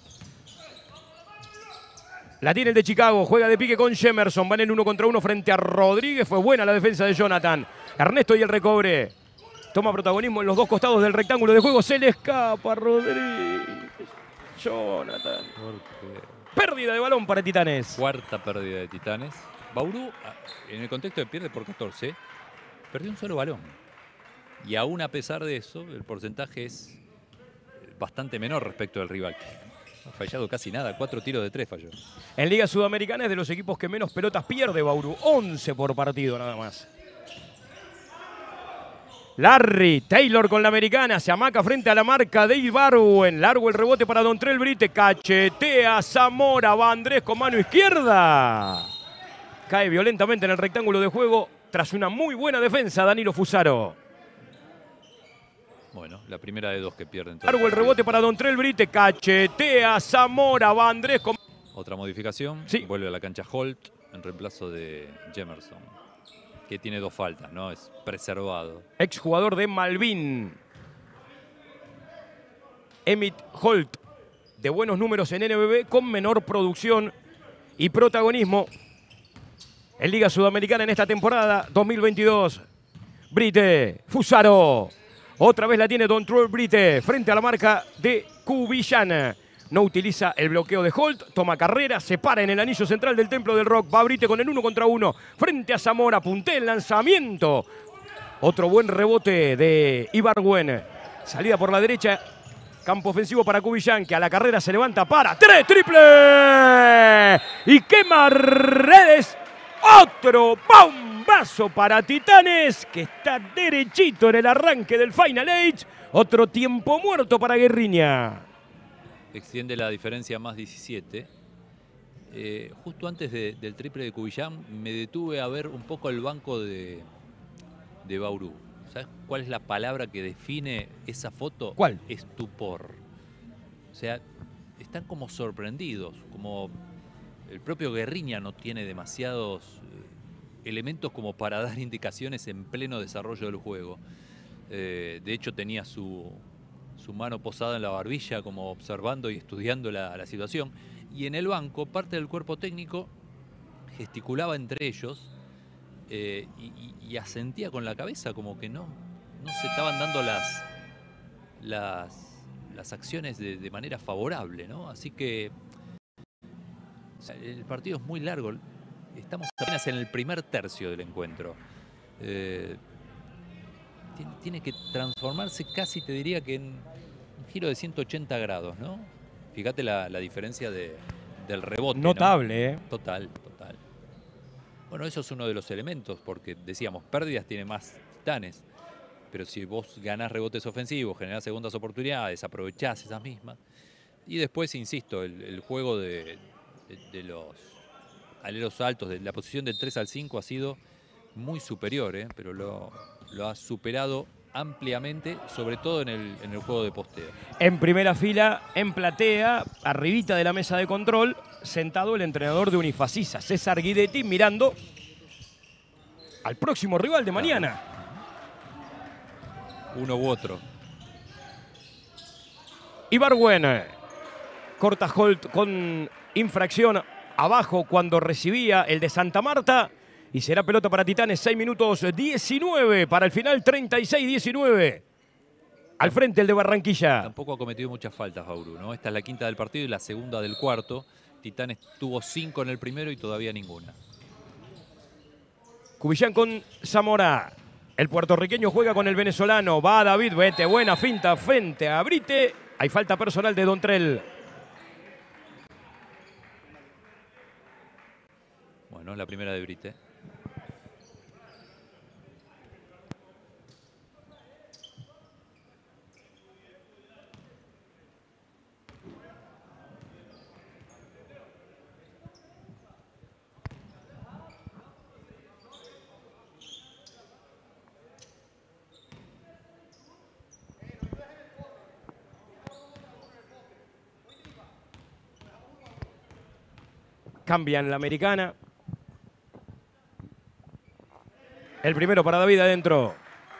La tiene el de Chicago. Juega de pique con Jemerson. Van en uno contra uno frente a Rodríguez. Fue buena la defensa de Jonathan. Ernesto y el recobre. Toma protagonismo en los dos costados del rectángulo de juego. Se le escapa Rodríguez. Jonathan. Pérdida de balón para Titanes. Cuarta pérdida de Titanes. Bauru, en el contexto de pierde por catorce, perdió un solo balón. Y aún a pesar de eso, el porcentaje es bastante menor respecto del rival. No ha fallado casi nada, cuatro tiros de tres falló. En Liga Sudamericana es de los equipos que menos pelotas pierde Bauru. once por partido nada más. Larry Taylor con la americana, se amaca frente a la marca de Ibarwen. Largo el rebote para Dontrell Brite, cachetea Zamora, va Andrés con mano izquierda. Cae violentamente en el rectángulo de juego tras una muy buena defensa, Danilo Fusaro. Bueno, la primera de dos que pierden. Largo el rebote para Dontrell Brite. Cachetea Zamora. Va Andrés. Con... Otra modificación. Sí. Vuelve a la cancha Holt en reemplazo de Jemerson, que tiene dos faltas, ¿no? Es preservado. Exjugador de Malvin. Emmett Holt, de buenos números en N B B, con menor producción y protagonismo en Liga Sudamericana en esta temporada dos mil veintidós. Brite, Fusaro. Otra vez la tiene Dontrell Brite frente a la marca de Kubillan. No utiliza el bloqueo de Holt, toma carrera, se para en el anillo central del Templo del Rock. Va Brite con el uno contra uno frente a Zamora. Puntea el lanzamiento. Otro buen rebote de Ibargüen. Salida por la derecha. Campo ofensivo para Kubillan, que a la carrera se levanta para ¡tres! ¡Triple! Y quema redes. Otro bombazo para Titanes, que está derechito en el arranque del Final Eight. Otro tiempo muerto para Guerriña. Extiende la diferencia a más diecisiete. Eh, justo antes de, del triple de Kubillan me detuve a ver un poco el banco de, de Bauru. ¿Sabes cuál es la palabra que define esa foto? ¿Cuál? Estupor. O sea, están como sorprendidos, como el propio Guerriña no tiene demasiados eh, elementos como para dar indicaciones en pleno desarrollo del juego. Eh, de hecho, tenía su, su mano posada en la barbilla, como observando y estudiando la, la situación. Y en el banco, parte del cuerpo técnico gesticulaba entre ellos. Eh, y, y asentía con la cabeza, como que no, no se estaban dando las, las, las acciones de, de manera favorable, ¿no? Así que o sea, el partido es muy largo. Estamos apenas en el primer tercio del encuentro. Eh, tiene, tiene que transformarse casi, te diría que en un giro de ciento ochenta grados, ¿no? Fíjate la, la diferencia de, del rebote. Notable, ¿no? ¿eh? Total, total. Bueno, eso es uno de los elementos, porque decíamos, pérdidas tiene más Titanes, pero si vos ganás rebotes ofensivos, generás segundas oportunidades, aprovechás esas mismas. Y después, insisto, el, el juego de, de, de los aleros altos, de la posición del tres al cinco ha sido muy superior, ¿eh? Pero lo, lo ha superado ampliamente, sobre todo en el, en el juego de posteo. En primera fila, en platea, arribita de la mesa de control, sentado el entrenador de Unifacisa, César Guidetti, mirando al próximo rival de mañana. Uno u otro. Ibargüen corta Holt con infracción abajo cuando recibía el de Santa Marta. Y será pelota para Titanes, seis minutos diecinueve para el final, treinta y seis diecinueve. Al frente el de Barranquilla. Tampoco ha cometido muchas faltas, Bauru, ¿no? Esta es la quinta del partido y la segunda del cuarto. Titanes tuvo cinco en el primero y todavía ninguna. Kubillan con Zamora. El puertorriqueño juega con el venezolano. Va David, vete, buena finta frente a Brite. Hay falta personal de Dontrell. Bueno, la primera de Brite. Cambian la americana. El primero para David adentro.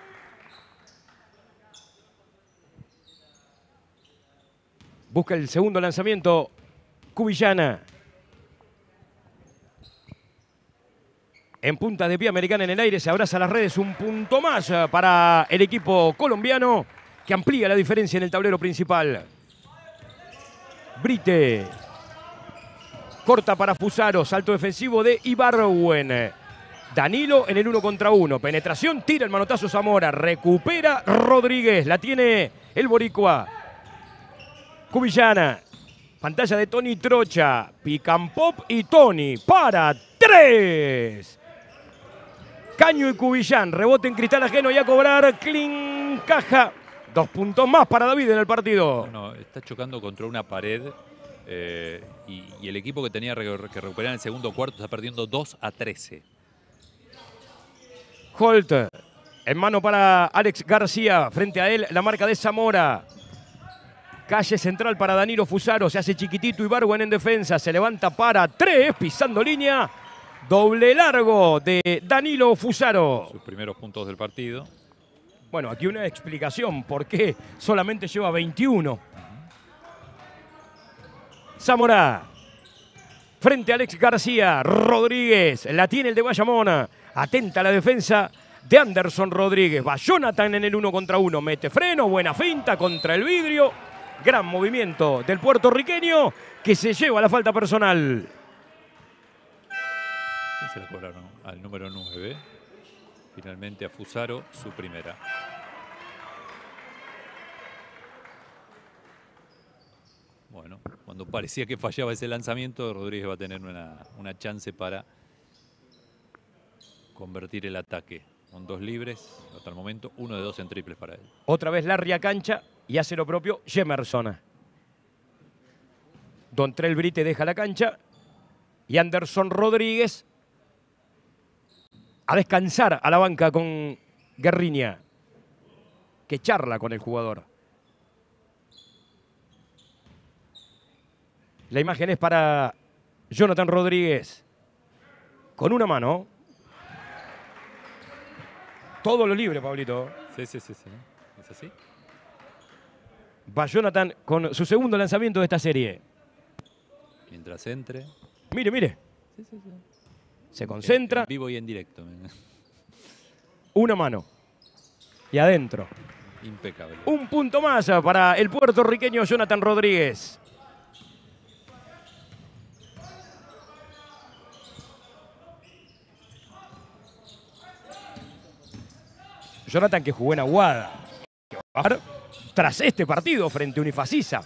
Busca el segundo lanzamiento. Kubillan. En punta de pie americana en el aire. Se abraza las redes. Un punto más para el equipo colombiano, que amplía la diferencia en el tablero principal. Brite. Corta para Fusaro. Salto defensivo de Ibargüen. Danilo en el uno contra uno. Penetración, tira el manotazo Zamora. Recupera Rodríguez. La tiene el boricua. Kubillan. Pantalla de Tony Trocha. Pican pop y Tony para tres. Caño y Kubillan. Rebote en cristal ajeno y a cobrar. Clean caja. Dos puntos más para David en el partido. Bueno, está chocando contra una pared. Eh, y, y el equipo que tenía que recuperar en el segundo cuarto está perdiendo dos a trece. Holt en mano para Alex García. Frente a él la marca de Zamora. Calle central para Danilo Fusaro. Se hace chiquitito Ibargüen en defensa. Se levanta para tres. Pisando línea. Doble largo de Danilo Fusaro. Sus primeros puntos del partido. Bueno, aquí una explicación. ¿Por qué solamente lleva veintiuno? Zamora. Frente a Alex García. Rodríguez. La tiene el de Bayamón. Atenta a la defensa de Anderson Rodríguez. Va Jonathan en el uno contra uno. Mete freno. Buena finta contra el vidrio. Gran movimiento del puertorriqueño que se lleva la falta personal. Se la cobraron al número nueve. Finalmente a Fusaro su primera. Bueno, cuando parecía que fallaba ese lanzamiento, Rodríguez va a tener una, una chance para convertir el ataque. Con dos libres, hasta el momento, uno de dos en triples para él. Otra vez Larry a cancha y hace lo propio Jemerson. Dontrell Brite deja la cancha y Anderson Rodríguez a descansar a la banca con Guerriña, que charla con el jugador. La imagen es para Jonathan Rodríguez. Con una mano. Todo lo libre, Pablito. Sí, sí, sí, sí. ¿Es así? Va Jonathan con su segundo lanzamiento de esta serie. Mientras entre. Mire, mire. Sí, sí, sí. Se concentra. En vivo y en directo. Una mano. Y adentro. Impecable. Un punto más para el puertorriqueño Jonathan Rodríguez. Jonathan que jugó en Aguada. Tras este partido frente a Unifacisa.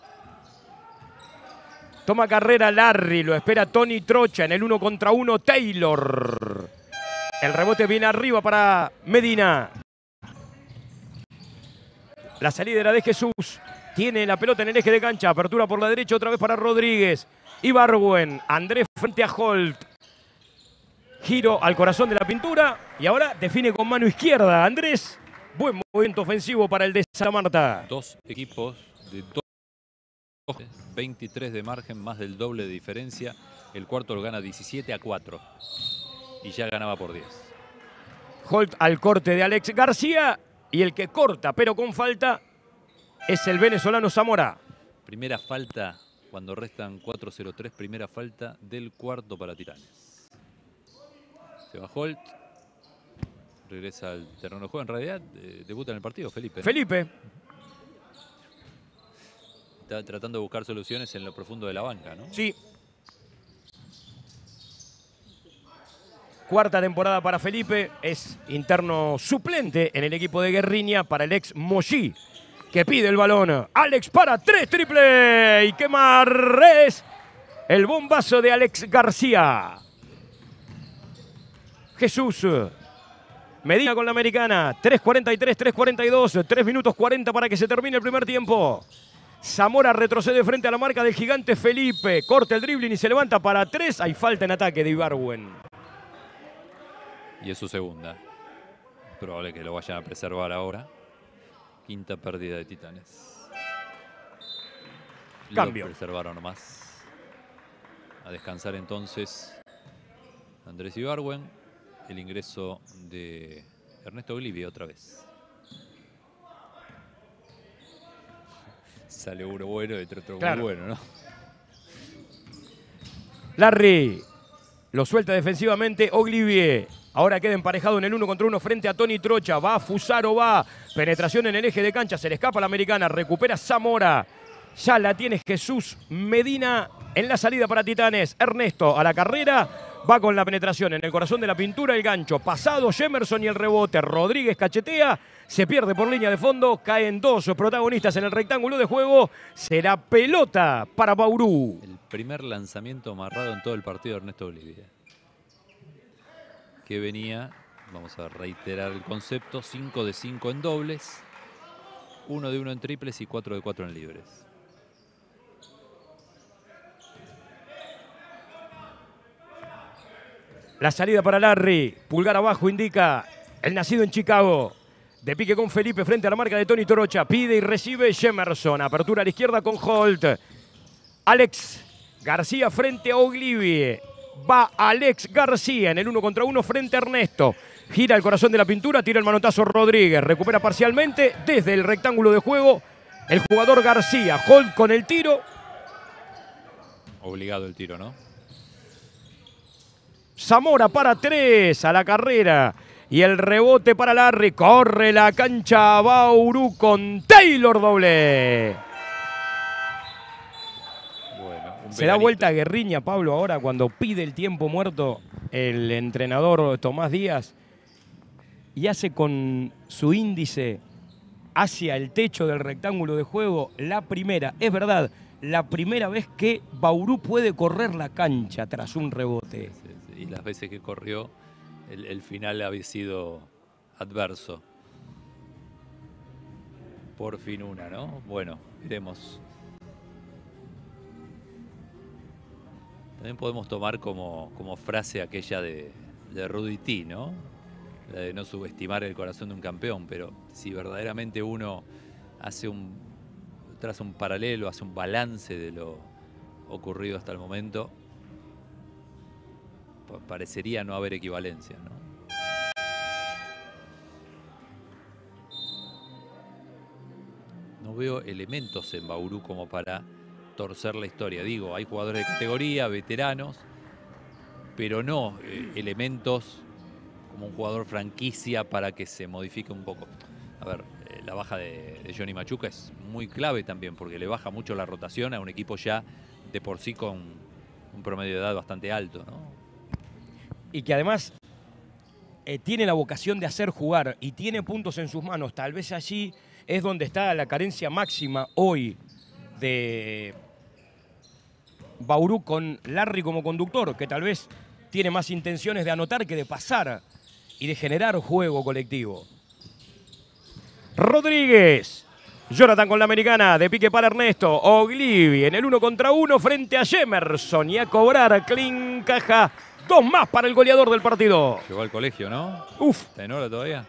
Toma carrera Larry, lo espera Tony Trocha en el uno contra uno Taylor. El rebote viene arriba para Medina. La salida era de Jesús. Tiene la pelota en el eje de cancha. Apertura por la derecha otra vez para Rodríguez. Ibargüen. Andrés frente a Holt. Giro al corazón de la pintura. Y ahora define con mano izquierda. Andrés. Buen movimiento ofensivo para el de Santa Marta. Dos equipos de dos. veintitrés de margen, más del doble de diferencia. El cuarto lo gana diecisiete a cuatro. Y ya ganaba por diez. Holt al corte de Alex García. Y el que corta, pero con falta, es el venezolano Zamora. Primera falta cuando restan cuatro cero tres. Primera falta del cuarto para Titanes. Se va Holt. Regresa al terreno de juego. En realidad, eh, debuta en el partido Felipe. Felipe. Está tratando de buscar soluciones en lo profundo de la banca, ¿no? Sí. Cuarta temporada para Felipe. Es interno suplente en el equipo de Guerriña para el ex Mollí, que pide el balón. Alex para tres, triple. Y quemar es el bombazo de Alex García. Jesús Medina con la americana. tres cuarenta y tres, tres cuarenta y dos. tres minutos cuarenta para que se termine el primer tiempo. Zamora retrocede frente a la marca del gigante Felipe. Corta el dribbling y se levanta para tres. Hay falta en ataque de Ibargüen. Y es su segunda. Probable que lo vayan a preservar ahora. Quinta pérdida de Titanes. Cambio. Lo preservaron nomás. A descansar entonces Andrés Ibargüen. El ingreso de Ernesto Olivia otra vez. Sale uno bueno y otro claro. muy bueno, ¿no? Larry lo suelta defensivamente Olivier. Ahora queda emparejado en el uno contra uno frente a Tony Trocha. Va Fusaro, va. Penetración en el eje de cancha. Se le escapa la americana. Recupera Zamora. Ya la tiene Jesús Medina en la salida para Titanes. Ernesto a la carrera. Va con la penetración en el corazón de la pintura. El gancho. Pasado Jemerson y el rebote. Rodríguez cachetea. Se pierde por línea de fondo. Caen dos protagonistas en el rectángulo de juego. Será pelota para Bauru. El primer lanzamiento amarrado en todo el partido de Ernesto Olivia. Que venía, vamos a reiterar el concepto, cinco de cinco en dobles, uno de uno en triples y cuatro de cuatro en libres. La salida para Larry. Pulgar abajo indica el nacido en Chicago. De pique con Felipe frente a la marca de Tony Trocha. Pide y recibe Jemerson. Apertura a la izquierda con Holt. Alex García frente a Oglivie. Va Alex García en el uno contra uno frente a Ernesto. Gira el corazón de la pintura, tira el manotazo Rodríguez. Recupera parcialmente desde el rectángulo de juego el jugador García. Holt con el tiro. Obligado el tiro, ¿no? Zamora para tres a la carrera. Y el rebote para Larry. Corre la cancha Bauru con Taylor doble. Bueno, un Se da vuelta a Guerriña, Pablo, ahora cuando pide el tiempo muerto el entrenador Tomás Díaz y hace con su índice hacia el techo del rectángulo de juego la primera, es verdad, la primera vez que Bauru puede correr la cancha tras un rebote. Sí, sí, y las veces que corrió, el, el final había sido adverso. Por fin una, ¿no? Bueno, veremos. También podemos tomar como, como frase aquella de, de Rudy T, ¿no? La de no subestimar el corazón de un campeón, pero si verdaderamente uno hace un, traza un paralelo, hace un balance de lo ocurrido hasta el momento, parecería no haber equivalencia, ¿no? No veo elementos en Bauru como para torcer la historia. Digo, hay jugadores de categoría, veteranos, pero no eh, elementos como un jugador franquicia para que se modifique un poco. A ver, eh, la baja de, de Johnny Machuca es muy clave también porque le baja mucho la rotación a un equipo ya de por sí con un promedio de edad bastante alto, ¿no? Y que además eh, tiene la vocación de hacer jugar y tiene puntos en sus manos. Tal vez allí es donde está la carencia máxima hoy de Bauru con Larry como conductor, que tal vez tiene más intenciones de anotar que de pasar y de generar juego colectivo. Rodríguez. Jonathan con la americana, de pique para Ernesto. Oglivie en el uno contra uno frente a Jemerson y a cobrar clean caja. Dos más para el goleador del partido. Llegó al colegio, ¿no? Uf. ¿Está en hora todavía?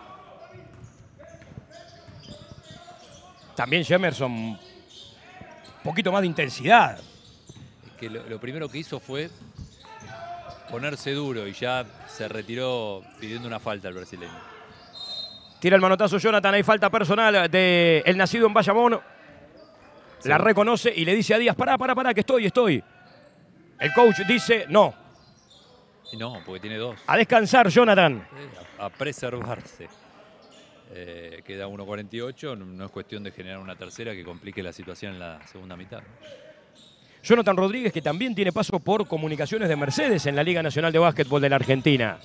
También Jemerson, un poquito más de intensidad. Es que lo, lo primero que hizo fue ponerse duro y ya se retiró pidiendo una falta al brasileño. Tira el manotazo Jonathan, hay falta personal de el nacido en Bayamón. Sí. La reconoce y le dice a Díaz, pará, pará, pará, que estoy, estoy. El coach dice, no. No, porque tiene dos. A descansar, Jonathan. A, a preservarse. Eh, queda uno cuarenta y ocho, no, no es cuestión de generar una tercera que complique la situación en la segunda mitad. Jonathan Rodríguez, que también tiene paso por Comunicaciones de Mercedes en la Liga Nacional de Básquetbol de la Argentina.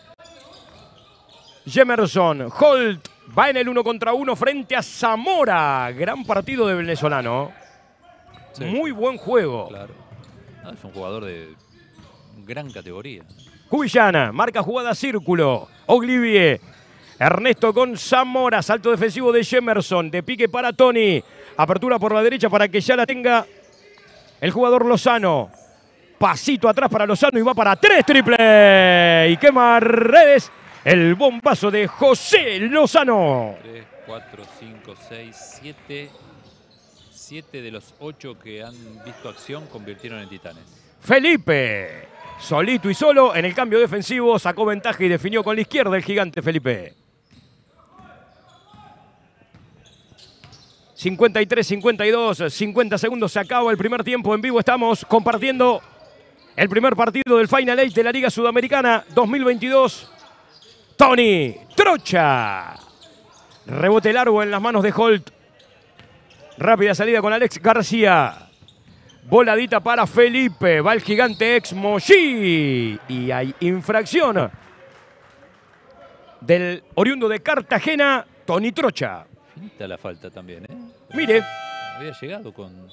Jemerson, Holt, va en el uno contra uno frente a Zamora. Gran partido de venezolano. Sí. Muy buen juego. Claro. Ah, es un jugador de gran categoría. Cubillana, marca jugada círculo. Oglivie. Ernesto con Zamora, salto defensivo de Jemerson, de pique para Tony. Apertura por la derecha para que ya la tenga el jugador Lozano. Pasito atrás para Lozano y va para tres, triple. Y quema redes. El bombazo de José Lozano. tres, cuatro, cinco, seis, siete. siete de los ocho que han visto acción convirtieron en titanes. Felipe, solito y solo en el cambio defensivo, sacó ventaja y definió con la izquierda el gigante Felipe. cincuenta y tres cincuenta y dos, cincuenta segundos, se acaba el primer tiempo en vivo. Estamos compartiendo el primer partido del Final Eight de la Liga Sudamericana dos mil veintidós. Tony Trocha. Rebote largo en las manos de Holt. Rápida salida con Alex García. Voladita para Felipe. Va el gigante ex Mollí. Y hay infracción del oriundo de Cartagena, Tony Trocha. Finita la falta también, ¿eh? Mire. Había llegado con...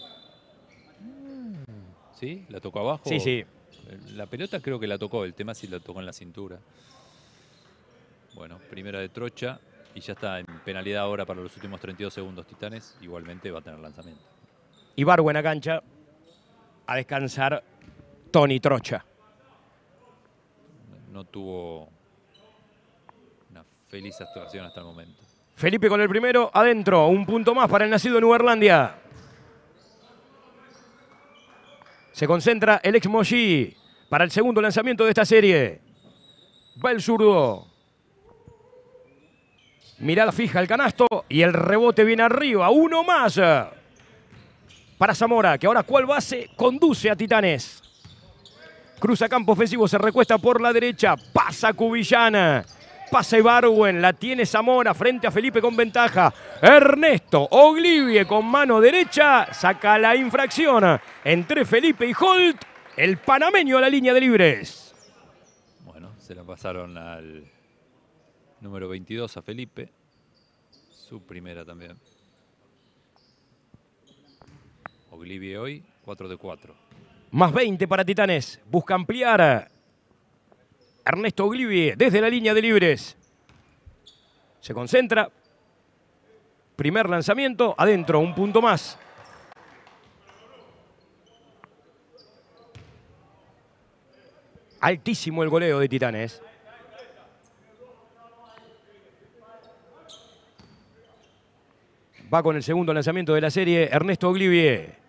¿Sí? ¿La tocó abajo? Sí, sí. La pelota creo que la tocó. El tema sí la tocó en la cintura. Bueno, primera de Trocha. Y ya está en penalidad ahora para los últimos treinta y dos segundos Titanes. Igualmente va a tener lanzamiento. Ibar buena cancha. A descansar Tony Trocha. no tuvo una feliz actuación hasta el momento. Felipe con el primero, adentro. Un punto más para el nacido en Uberlandia. Se concentra el ex Mollí para el segundo lanzamiento de esta serie. Va el zurdo. Mirada fija al canasto y el rebote viene arriba. Uno más para Zamora, que ahora cual base conduce a Titanes. Cruza campo ofensivo, se recuesta por la derecha. Pasa Cubillana. Pasa Ibargüen, la tiene Zamora frente a Felipe con ventaja. Ernesto Oglivie con mano derecha saca la infracción entre Felipe y Holt. El panameño a la línea de libres. Bueno, se la pasaron al número veintidós a Felipe. Su primera también. Oglivie hoy, cuatro de cuatro. Más veinte para Titanes. Busca ampliar. Ernesto Oglivie desde la línea de libres. Se concentra. Primer lanzamiento. Adentro, un punto más. Altísimo el goleo de Titanes. Va con el segundo lanzamiento de la serie Ernesto Oglivie.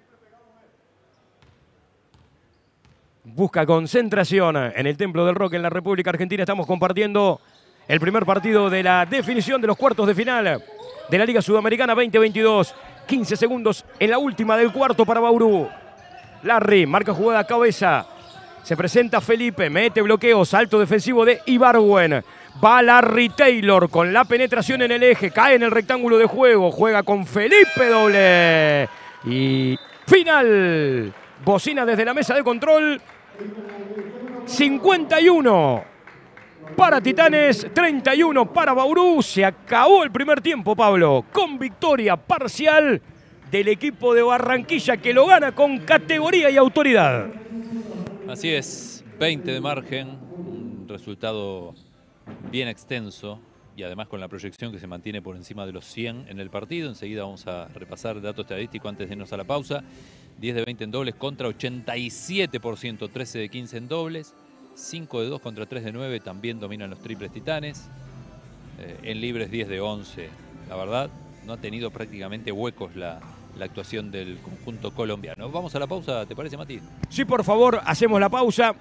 Busca concentración en el Templo del Rock en la República Argentina. Estamos compartiendo el primer partido de la definición de los cuartos de final de la Liga Sudamericana veinte veintidós. quince segundos en la última del cuarto para Bauru. Larry marca jugada cabeza. Se presenta Felipe, mete bloqueo, salto defensivo de Ibargüen. Va Larry Taylor con la penetración en el eje, cae en el rectángulo de juego, juega con Felipe doble. Y final. Bocina desde la mesa de control. cincuenta y uno para Titanes, treinta y uno para Bauru. Se acabó el primer tiempo, Pablo, con victoria parcial del equipo de Barranquilla que lo gana con categoría y autoridad. Así es, veinte de margen, un resultado bien extenso y además con la proyección que se mantiene por encima de los cien en el partido. Enseguida vamos a repasar el dato estadístico antes de irnos a la pausa. diez de veinte en dobles contra ochenta y siete por ciento, trece de quince en dobles, cinco de dos contra tres de nueve, también dominan los triples Titanes. Eh, en libres diez de once, la verdad no ha tenido prácticamente huecos la, la actuación del conjunto colombiano. Vamos a la pausa, ¿te parece, Mati? Sí, por favor, hacemos la pausa.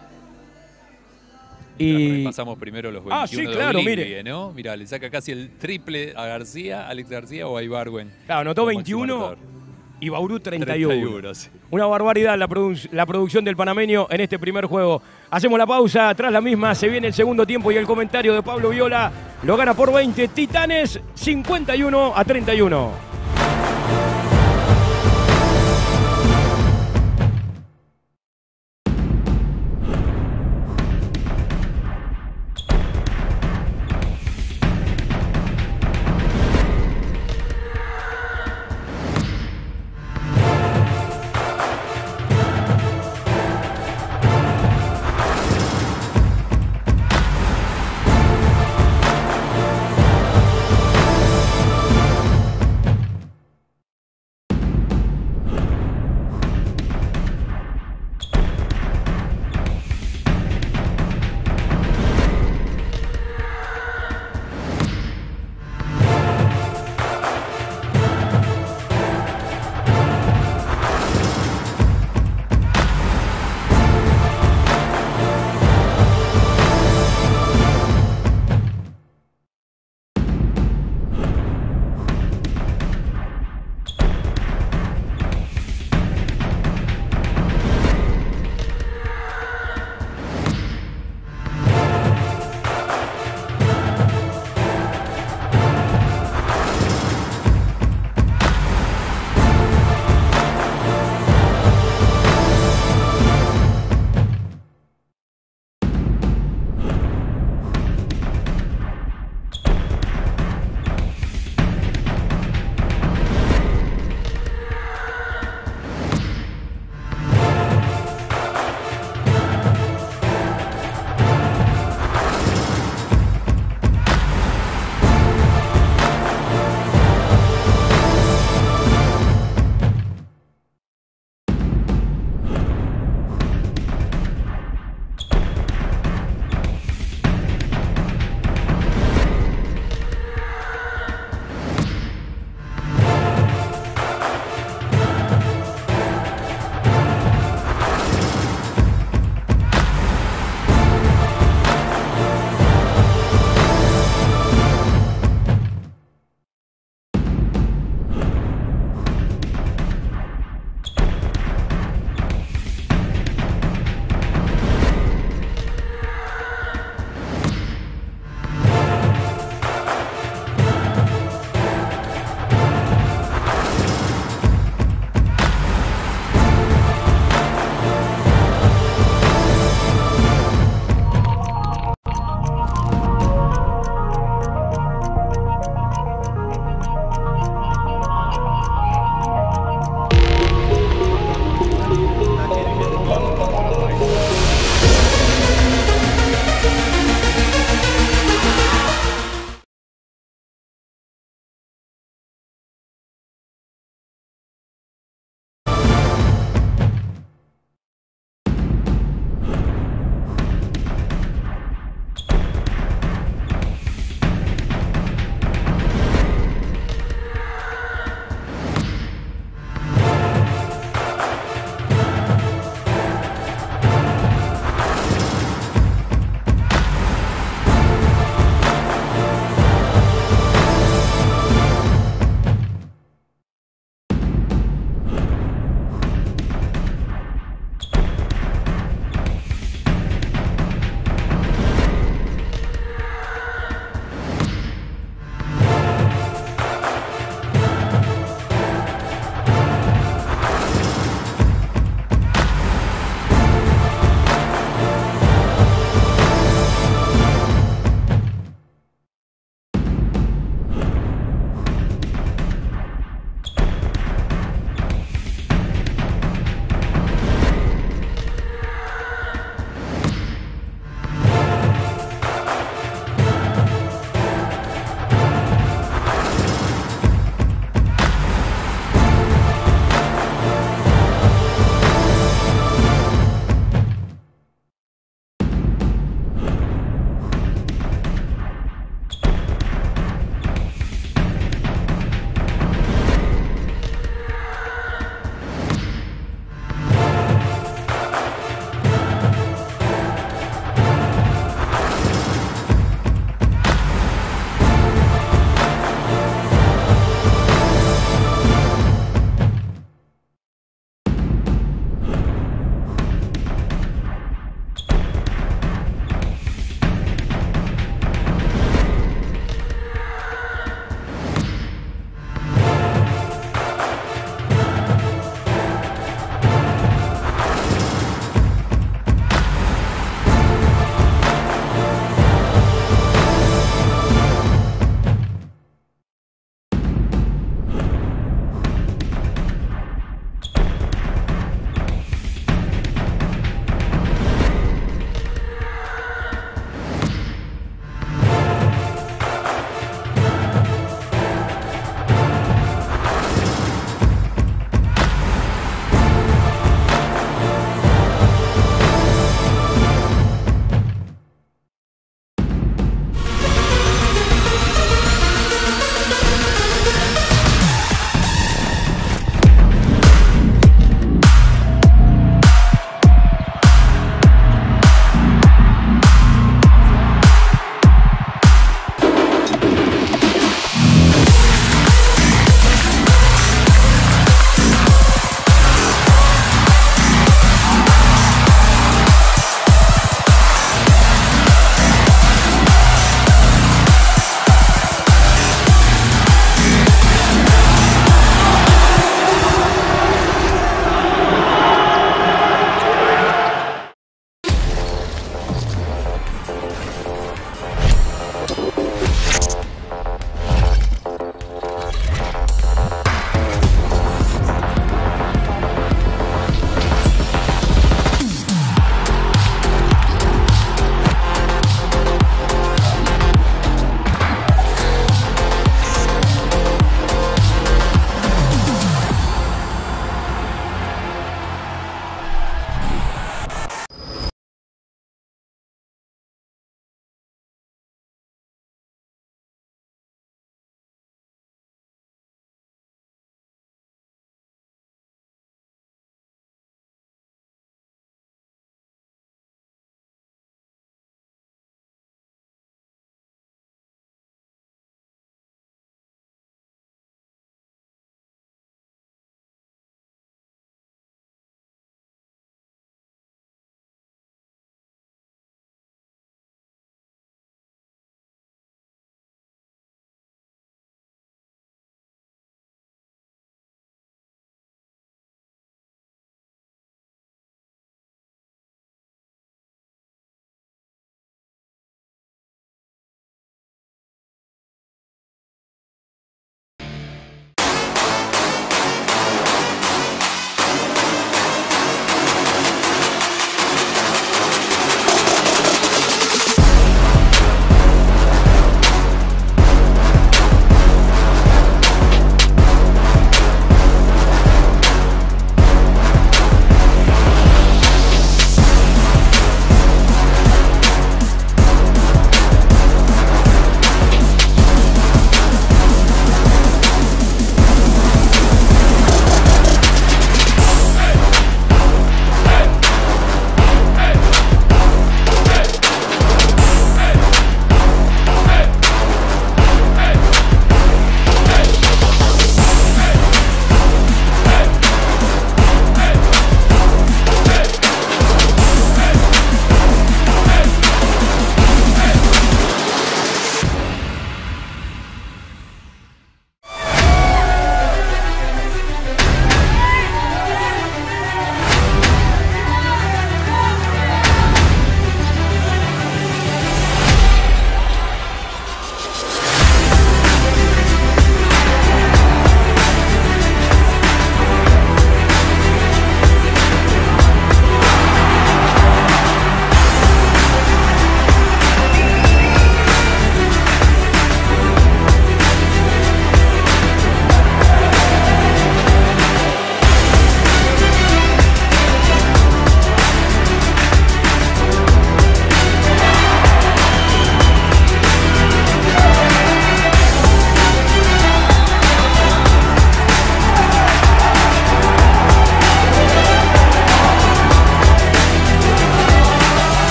Y pasamos primero los veintiuno ah, sí, de claro, Oglivie, mire. ¿no? Mirá, le saca casi el triple a García, Alex García o a Ibargüen. Claro, anotó veintiuno y Bauru treinta y uno. treinta y uno, sí. Una barbaridad la, produ la producción del panameño en este primer juego. Hacemos la pausa, tras la misma se viene el segundo tiempo y el comentario de Pablo Viola. Lo gana por veinte, Titanes cincuenta y uno a treinta y uno.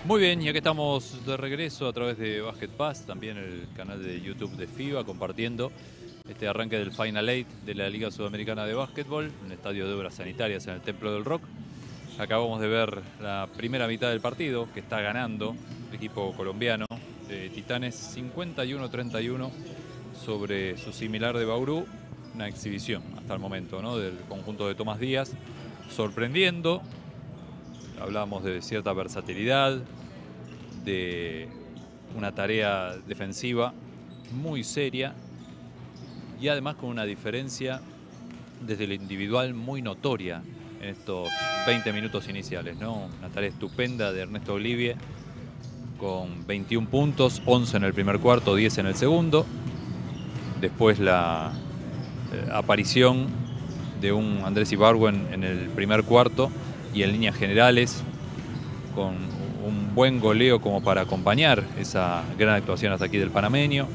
Muy bien, y aquí estamos de regreso a través de Basket Pass, también el canal de YouTube de FIBA, compartiendo este arranque del Final Eight de la Liga Sudamericana de Básquetbol, en el Estadio de Obras Sanitarias en el Templo del Rock. Acabamos de ver la primera mitad del partido, que está ganando el equipo colombiano de Titanes cincuenta y uno a treinta y uno sobre su similar de Bauru. Una exhibición hasta el momento, ¿no?, del conjunto de Tomás Díaz, sorprendiendo. Hablábamos de cierta versatilidad, de una tarea defensiva muy seria y además con una diferencia desde lo individual muy notoria en estos veinte minutos iniciales, ¿no? Una tarea estupenda de Ernesto Olivie con veintiún puntos, once en el primer cuarto, diez en el segundo. Después la eh, aparición de un Andrés Ibargüen en el primer cuarto y en líneas generales con un buen goleo como para acompañar esa gran actuación hasta aquí del panameño.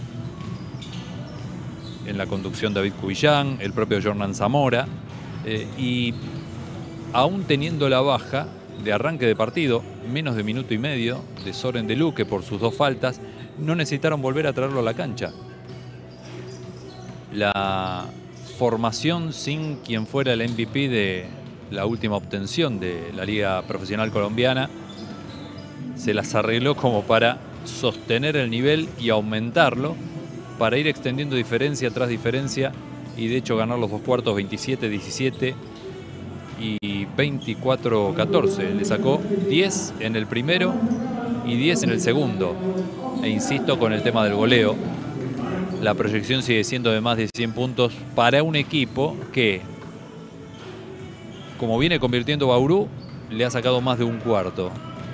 En la conducción David Cubillán, el propio Jornan Zamora, eh, y aún teniendo la baja de arranque de partido, menos de minuto y medio de Soren de Luque por sus dos faltas, no necesitaron volver a traerlo a la cancha. La formación sin quien fuera el M V P de la última obtención de la Liga Profesional Colombiana se las arregló como para sostener el nivel y aumentarlo, para ir extendiendo diferencia tras diferencia y de hecho ganar los dos cuartos veintisiete diecisiete y veinticuatro catorce. Le sacó diez en el primero y diez en el segundo. E insisto con el tema del goleo, la proyección sigue siendo de más de cien puntos para un equipo que, como viene convirtiendo Bauru, le ha sacado más de un cuarto.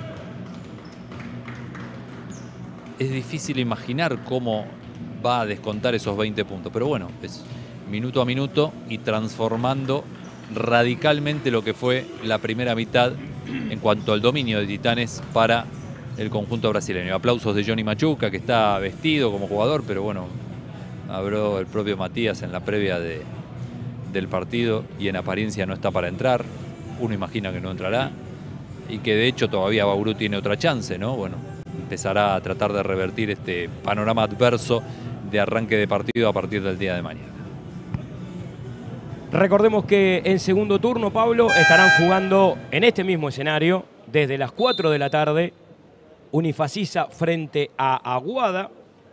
Es difícil imaginar cómo va a descontar esos veinte puntos, pero bueno, es minuto a minuto y transformando radicalmente lo que fue la primera mitad en cuanto al dominio de Titanes para el conjunto brasileño. Aplausos de Johnny Machuca, que está vestido como jugador, pero bueno, habló el propio Matías en la previa de, del partido y en apariencia no está para entrar. Uno imagina que no entrará y que de hecho todavía Bauru tiene otra chance, ¿no? Bueno, empezará a tratar de revertir este panorama adverso de arranque de partido a partir del día de mañana. Recordemos que en segundo turno, Pablo, estarán jugando en este mismo escenario desde las cuatro de la tarde Unifacisa frente a Aguada.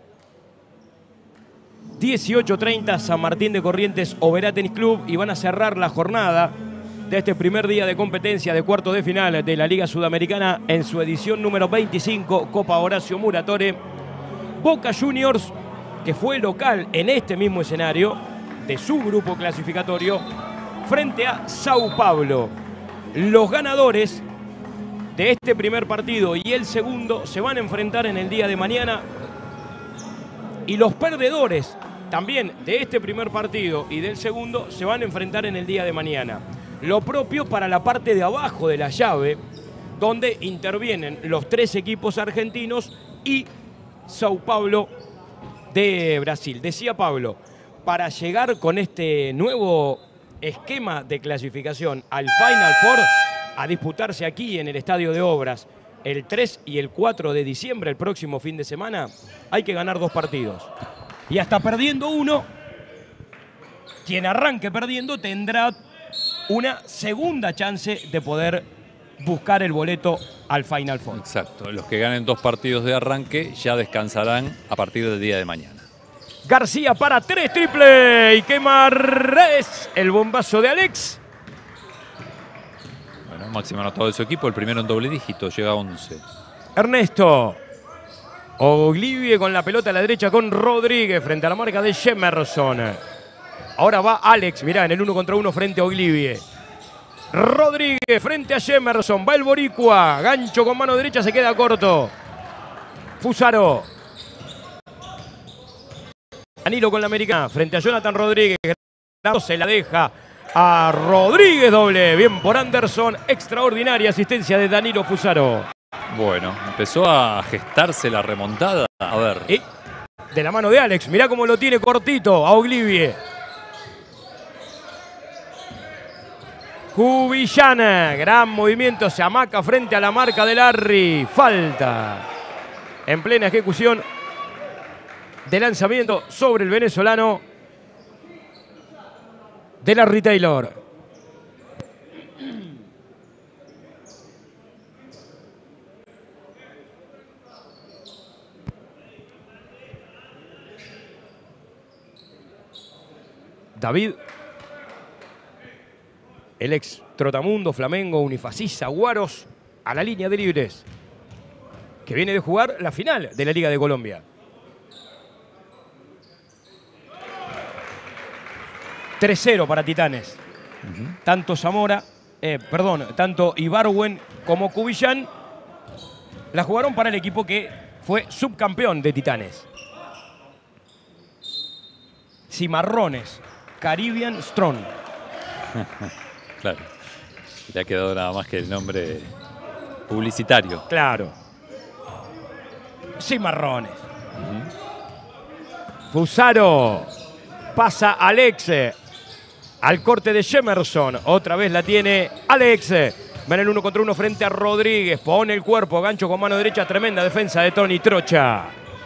dieciocho treinta San Martín de Corrientes Oberá Tenis Club, y van a cerrar la jornada de este primer día de competencia de cuartos de final de la Liga Sudamericana en su edición número veinticinco, Copa Horacio Muratore. Boca Juniors, que fue local en este mismo escenario de su grupo clasificatorio, frente a Sao Paulo. Los ganadores de este primer partido y el segundo se van a enfrentar en el día de mañana, y los perdedores también de este primer partido y del segundo se van a enfrentar en el día de mañana. Lo propio para la parte de abajo de la llave, donde intervienen los tres equipos argentinos y Sao Paulo de Brasil. Decía Pablo, para llegar con este nuevo esquema de clasificación al Final Four, a disputarse aquí en el Estadio de Obras el tres y el cuatro de diciembre, el próximo fin de semana, hay que ganar dos partidos. Y hasta perdiendo uno, quien arranque perdiendo tendrá una segunda chance de poder buscar el boleto al Final Four. Exacto, los que ganen dos partidos de arranque ya descansarán a partir del día de mañana. García para tres, triple, y quema Redes, el bombazo de Alex. Bueno, máximo anotado de su equipo, el primero en doble dígito, llega a once. Ernesto Olivie con la pelota a la derecha con Rodríguez frente a la marca de Jemerson. Ahora va Alex, mirá, en el uno contra uno frente a Olivie. Rodríguez frente a Jemerson, va el boricua, gancho con mano derecha, se queda corto. Fusaro. Danilo con la americana frente a Jonathan Rodríguez, se la deja a Rodríguez, doble, bien por Anderson, extraordinaria asistencia de Danilo Fusaro. Bueno, empezó a gestarse la remontada, a ver. Y de la mano de Alex, mirá cómo lo tiene cortito a Olivie. Cubillana, gran movimiento, se amaca frente a la marca de Larry. Falta en plena ejecución de lanzamiento sobre el venezolano de Larry Taylor. David, el ex Trotamundo, Flamengo, Unifacís, Aguaros, a la línea de libres, que viene de jugar la final de la Liga de Colombia. tres cero para Titanes. Uh-huh. Tanto Zamora, eh, perdón, tanto Ibargüen como Cubillán la jugaron para el equipo que fue subcampeón de Titanes. Cimarrones, Caribbean Strong. Claro. Le ha quedado nada más que el nombre publicitario. Claro. Cimarrones. Uh-huh. Fusaro. Pasa Alex. Al corte de Jemerson. Otra vez la tiene Alex. Va en el uno contra uno frente a Rodríguez. Pone el cuerpo. Gancho con mano derecha. Tremenda defensa de Tony Trocha.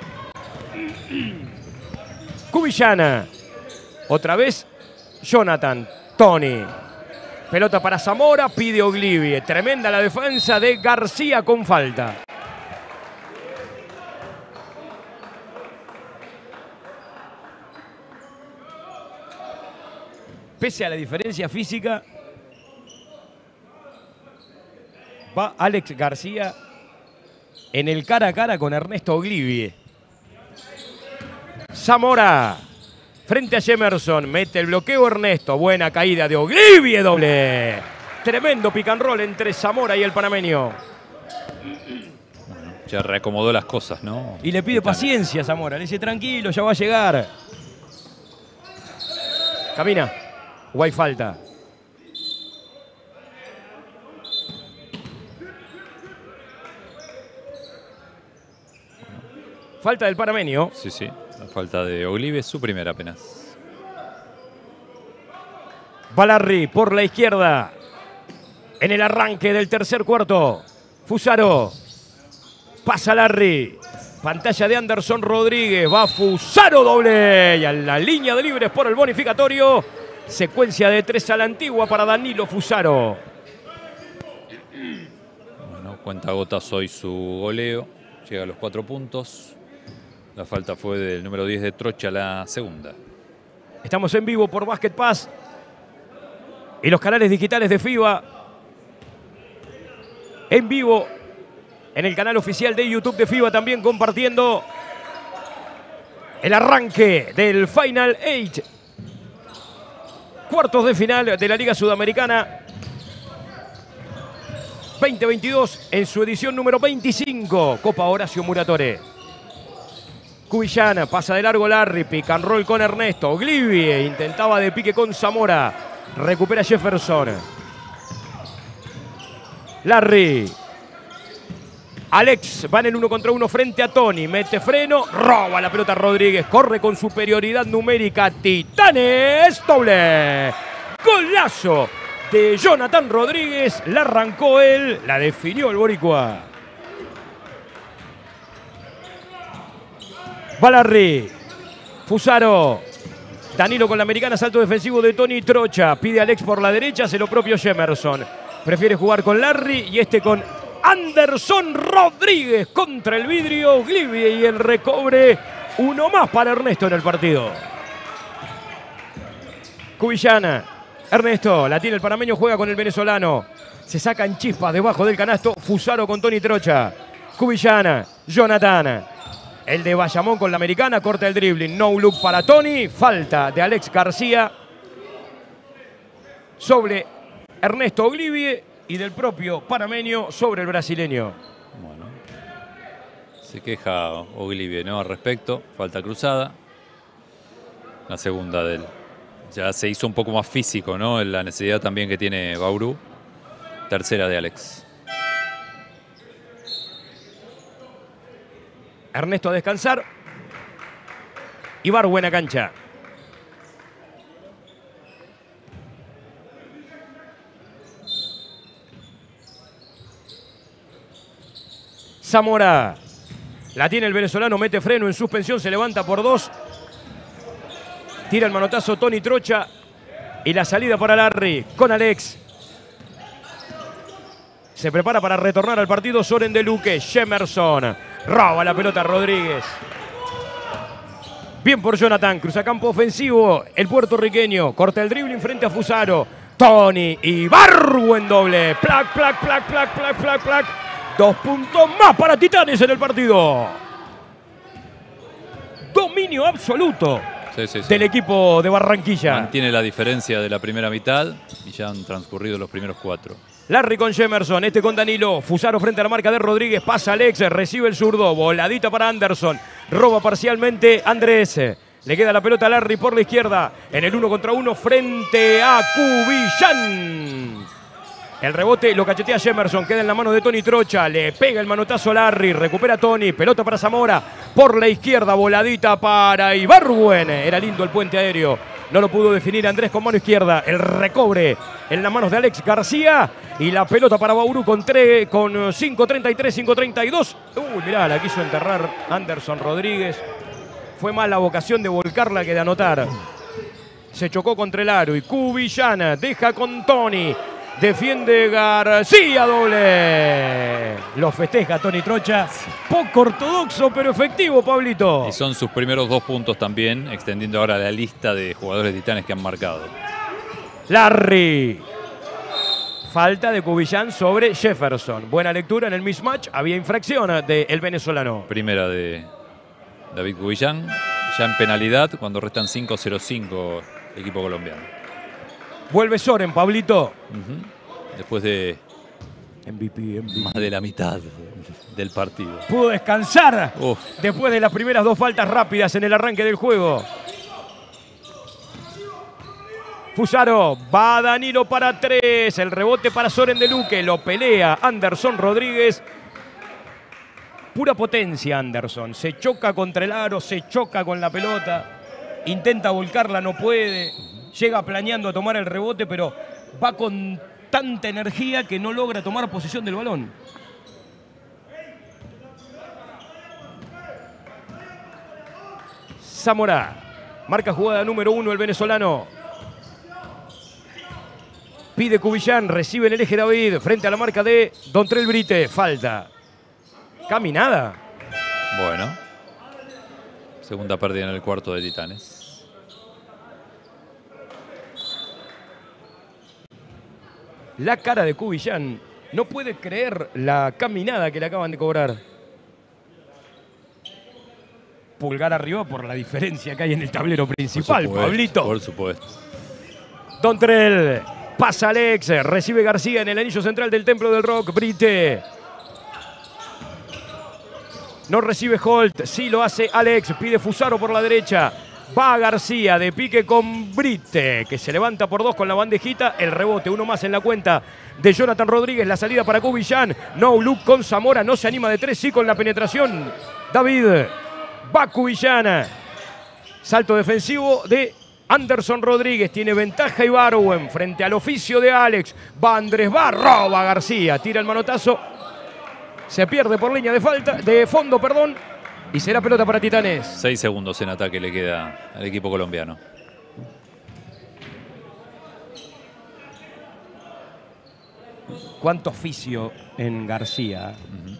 Cubillana. Otra vez Jonathan. Tony. Pelota para Zamora. Pide Oglivie. Tremenda la defensa de García con falta. Pese a la diferencia física, va Alex García en el cara a cara con Ernesto Oglivie. Zamora frente a Jemerson, mete el bloqueo Ernesto, buena caída de Oglivie, doble. Tremendo pick and roll entre Zamora y el panameño. Bueno, ya reacomodó las cosas, ¿no? Y le pide paciencia a Zamora, le dice tranquilo, ya va a llegar. Camina. O hay falta. Falta del panameño. Sí, sí. La falta de Oglivie es su primera apenas. Balarri por la izquierda. En el arranque del tercer cuarto. Fusaro. Pasa Larry. Pantalla de Anderson Rodríguez. Va Fusaro, doble. Y a la línea de libres por el bonificatorio. Secuencia de tres a la antigua para Danilo Fusaro. Bueno, cuenta gotas hoy su goleo. Llega a los cuatro puntos. La falta fue del número diez de Trocha, la segunda. Estamos en vivo por Basket Pass y los canales digitales de FIBA. En vivo en el canal oficial de YouTube de FIBA, también compartiendo el arranque del Final Eight. Cuartos de final de la Liga Sudamericana veinte veintidós en su edición número veinticinco. Copa Horacio Muratore. Cubillana, pasa de largo Larry, pick and roll con Ernesto. Oglivie intentaba de pique con Zamora. Recupera Jefferson. Larry. Alex va en el uno contra uno frente a Tony. Mete freno, roba la pelota Rodríguez. Corre con superioridad numérica. Titanes, doble. Golazo de Jonathan Rodríguez. La arrancó él, la definió el boricua. Balarri. Fusaro. Danilo con la americana, salto defensivo de Tony Trocha. Pide a Alex por la derecha, hace lo propio Jemerson. Prefiere jugar con Larry y este con Anderson Rodríguez contra el vidrio. Oglivie y el recobre. Uno más para Ernesto en el partido. Cubillana. Ernesto, la tiene el panameño, juega con el venezolano. Se sacan chispas debajo del canasto. Fusaro con Tony Trocha. Cubillana. Jonathan. El de Bayamón con la americana, corta el dribbling. No look para Tony. Falta de Alex García sobre Ernesto Oglivie y del propio panameño sobre el brasileño. Bueno, se queja Oglivie, ¿no? Al respecto, falta cruzada. La segunda de él. Ya se hizo un poco más físico, ¿no? La necesidad también que tiene Bauru. Tercera de Alex. Ernesto a descansar. Ibar, buena cancha. Zamora. La tiene el venezolano, mete freno en suspensión, se levanta por dos. Tira el manotazo Tony Trocha. Y la salida para Larry con Alex. Se prepara para retornar al partido Soren de Luque. Jemerson. Roba la pelota Rodríguez. Bien por Jonathan. Cruzacampo ofensivo. El puertorriqueño. Corta el dribbling frente a Fusaro. Tony Ibargüen doble. Plac, plac, plac, plac, plac, plac, plac. Dos puntos más para Titanes en el partido. Dominio absoluto. Sí, sí, sí. Del equipo de Barranquilla. Mantiene la diferencia de la primera mitad y ya han transcurrido los primeros cuatro. Larry con Jemerson, este con Danilo. Fusaro frente a la marca de Rodríguez. Pasa Alex, recibe el zurdo. Voladita para Anderson. Roba parcialmente Andrés. Le queda la pelota a Larry por la izquierda. En el uno contra uno frente a Cubillán. El rebote lo cachetea Jemerson. Queda en la mano de Tony Trocha. Le pega el manotazo a Larry. Recupera Tony. Pelota para Zamora. Por la izquierda. Voladita para Ibargüen. Era lindo el puente aéreo. No lo pudo definir Andrés con mano izquierda. El recobre en las manos de Alex García. Y la pelota para Bauru con, con cinco treinta y tres, cinco treinta y dos. Uy, mirá, la quiso enterrar Anderson Rodríguez. Fue más la vocación de volcarla que de anotar. Se chocó contra el aro y Cubillán deja con Tony. Defiende García, doble. Lo festeja Tony Trocha. Poco ortodoxo, pero efectivo, Pablito. Y son sus primeros dos puntos también, extendiendo ahora la lista de jugadores Titanes que han marcado. Larry. Falta de Cubillán sobre Jefferson. Buena lectura en el mismatch. Había infracción del venezolano. Primera de David Cubillán. Ya en penalidad cuando restan cinco cero cinco el equipo colombiano. Vuelve Soren, Pablito. Uh-huh. Después de M V P, M V P. Más de la mitad del partido. Pudo descansar Uf. después de las primeras dos faltas rápidas en el arranque del juego. Fusaro, va Danilo para tres. El rebote para Soren de Luque. Lo pelea Anderson Rodríguez. Pura potencia Anderson. Se choca contra el aro, se choca con la pelota. Intenta volcarla, no puede. Llega planeando a tomar el rebote, pero va con tanta energía que no logra tomar posesión del balón. Zamora. Marca jugada número uno el venezolano. Pide Cubillán, recibe en el eje David, frente a la marca de Dontrell Brite. Falta. Caminada. Bueno. Segunda pérdida en el cuarto de Titanes. La cara de Cubillán. No puede creer la caminada que le acaban de cobrar. Pulgar arriba por la diferencia que hay en el tablero principal, por supuesto, Pablito. Por supuesto. Dontrell. Pasa Alex. Recibe García en el anillo central del Templo del Rock. Brite. No recibe Holt. Sí lo hace Alex. Pide Fusaro por la derecha. Va García de pique con Brite, que se levanta por dos con la bandejita. El rebote, uno más en la cuenta de Jonathan Rodríguez. La salida para Cubillán. No look con Zamora. No se anima de tres, sí con la penetración. David. Va Cubillán. Salto defensivo de Anderson Rodríguez. Tiene ventaja Ibargüen frente al oficio de Alex. Va Andrés, va, roba García. Tira el manotazo. Se pierde por línea de falta, de fondo, perdón. Y será pelota para Titanes. Seis segundos en ataque le queda al equipo colombiano. Cuánto oficio en García. Uh-huh.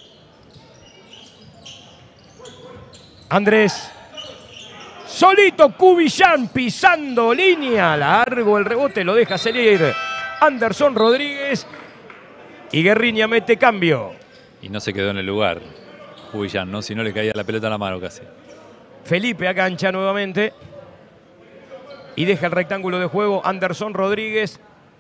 Andrés. Solito Cubillán pisando línea. Largo el rebote, lo deja salir Anderson Rodríguez. Y Guerriña mete cambio. Y no se quedó en el lugar. Cubillán, ¿no? Si no le caía la pelota a la mano casi. Felipe a cancha nuevamente. Y deja el rectángulo de juego Anderson Rodríguez.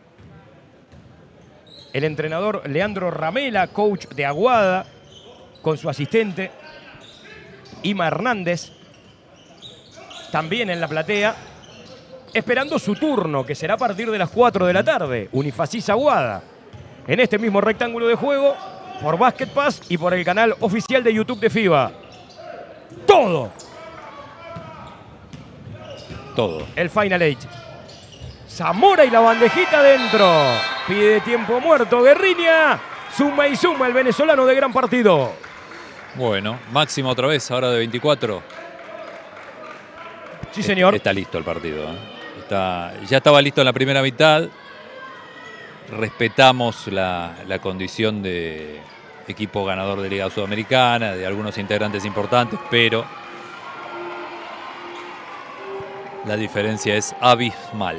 El entrenador Leandro Ramela, coach de Aguada, con su asistente Ima Hernández, también en la platea, esperando su turno, que será a partir de las cuatro de la tarde. Unifacis Aguada. En este mismo rectángulo de juego, por Basket Pass y por el canal oficial de YouTube de FIBA. Todo. Todo. El Final Eight. Zamora y la bandejita adentro. Pide tiempo muerto Guerriña. Suma y suma el venezolano de gran partido. Bueno, máximo otra vez, ahora de veinticuatro. Sí, señor. Está listo el partido. ¿eh? Está, ya estaba listo en la primera mitad. Respetamos la, la condición de equipo ganador de Liga Sudamericana, de algunos integrantes importantes, pero la diferencia es abismal.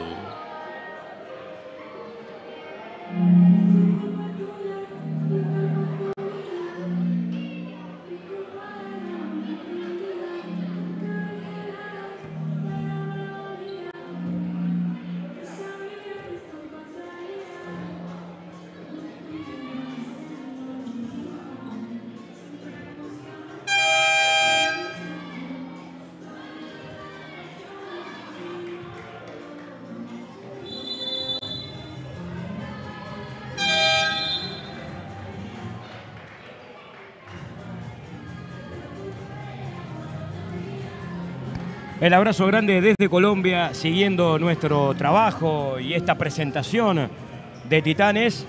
El abrazo grande desde Colombia, siguiendo nuestro trabajo y esta presentación de Titanes.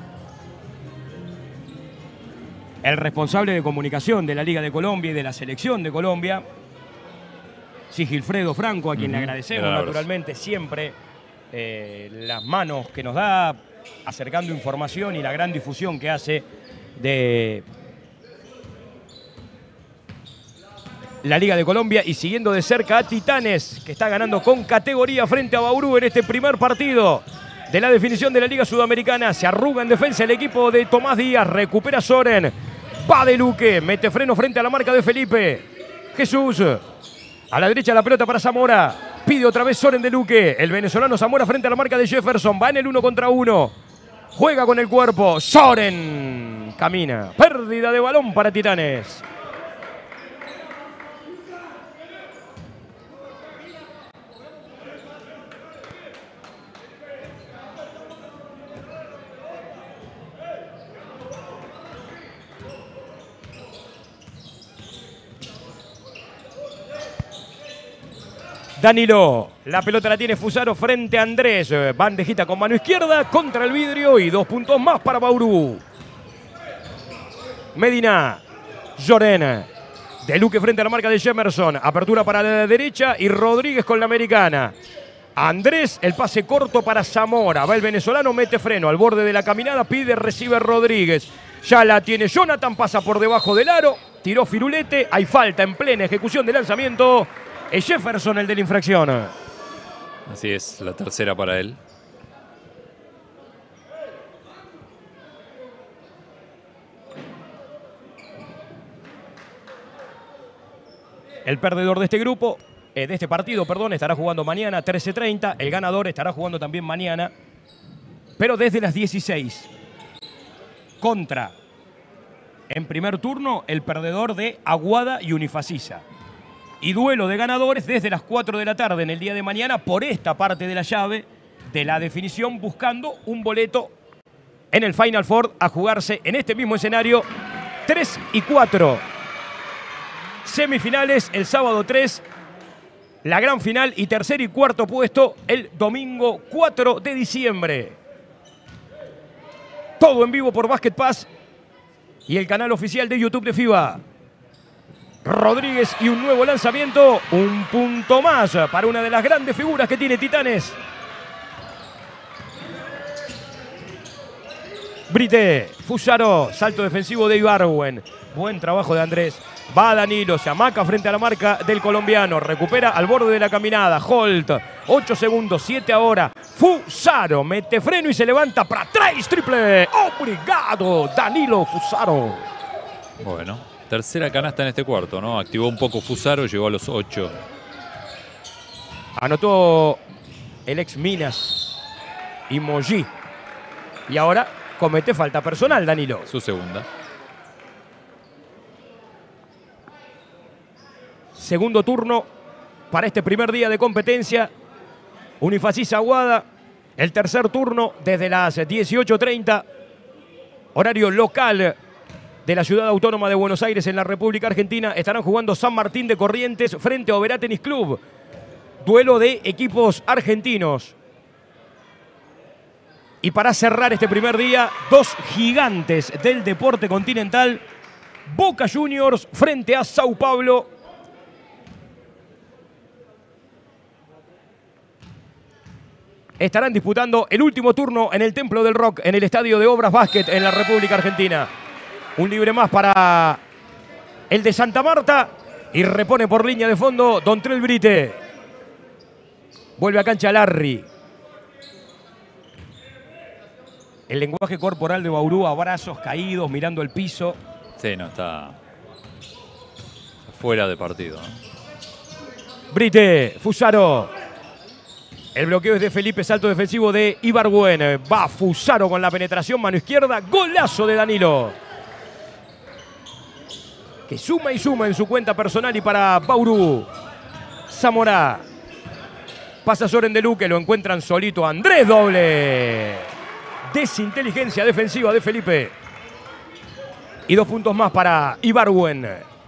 El responsable de comunicación de la Liga de Colombia y de la Selección de Colombia, Sigilfredo Franco, a quien uh-huh. le agradecemos naturalmente siempre eh, las manos que nos da acercando información y la gran difusión que hace de la Liga de Colombia, y siguiendo de cerca a Titanes, que está ganando con categoría frente a Bauru en este primer partido de la definición de la Liga Sudamericana. Se arruga en defensa el equipo de Tomás Díaz, recupera Soren, va de Luque, mete freno frente a la marca de Felipe. Jesús, a la derecha la pelota para Zamora, pide otra vez Soren de Luque, el venezolano Zamora frente a la marca de Jefferson, va en el uno contra uno, juega con el cuerpo, Soren camina, pérdida de balón para Titanes. Danilo, la pelota la tiene Fusaro frente a Andrés. Bandejita con mano izquierda contra el vidrio y dos puntos más para Bauru. Medina, Lloren, de Luque frente a la marca de Jemerson. Apertura para la derecha y Rodríguez con la americana. Andrés, el pase corto para Zamora. Va el venezolano, mete freno al borde de la caminada, pide, recibe Rodríguez. Ya la tiene Jonathan, pasa por debajo del aro. Tiró Firulete, hay falta en plena ejecución de lanzamiento. Es Jefferson el de la infracción. Así es, la tercera para él. El perdedor de este grupo, eh, de este partido, perdón, estará jugando mañana trece treinta. El ganador estará jugando también mañana, pero desde las dieciséis. Contra, en primer turno, el perdedor de Aguada y Unifacisa. Y duelo de ganadores desde las cuatro de la tarde en el día de mañana por esta parte de la llave de la definición, buscando un boleto en el Final Four a jugarse en este mismo escenario tres y cuatro. Semifinales el sábado tres, la gran final y tercer y cuarto puesto el domingo cuatro de diciembre. Todo en vivo por Basket Pass y el canal oficial de YouTube de FIBA. Rodríguez y un nuevo lanzamiento, un punto más para una de las grandes figuras que tiene Titanes. Brite, Fusaro, salto defensivo de Ibarwen. Buen trabajo de Andrés. Va Danilo, se amaca frente a la marca del colombiano. Recupera al borde de la caminada. Holt, ocho segundos, siete ahora. Fusaro, mete freno y se levanta para tres, triple. Obrigado, Danilo Fusaro. Bueno. Tercera canasta en este cuarto, ¿no? Activó un poco Fusaro, llegó a los ocho. Anotó el ex Minas y Mollí. Y ahora comete falta personal, Danilo. Su segunda. Segundo turno para este primer día de competencia. Unifacisa Aguada. El tercer turno desde las dieciocho treinta. Horario local de la Ciudad Autónoma de Buenos Aires en la República Argentina. Estarán jugando San Martín de Corrientes frente a Oberá Tenis Club. Duelo de equipos argentinos. Y para cerrar este primer día, dos gigantes del deporte continental. Boca Juniors frente a Sao Paulo. Estarán disputando el último turno en el Templo del Rock, en el Estadio de Obras Basket, en la República Argentina. Un libre más para el de Santa Marta. Y repone por línea de fondo Dontrell Brite. Vuelve a cancha Larry. El lenguaje corporal de Bauru, brazos caídos, mirando el piso. Sí, no, está fuera de partido, ¿no? Brite, Fusaro. El bloqueo es de Felipe, salto defensivo de Ibargüen. Va Fusaro con la penetración, mano izquierda. Golazo de Danilo. Que suma y suma en su cuenta personal y para Bauru. Zamora. Pasa Soren de Luque, lo encuentran solito. Andrés Doble. Desinteligencia defensiva de Felipe. Y dos puntos más para Ibargüen.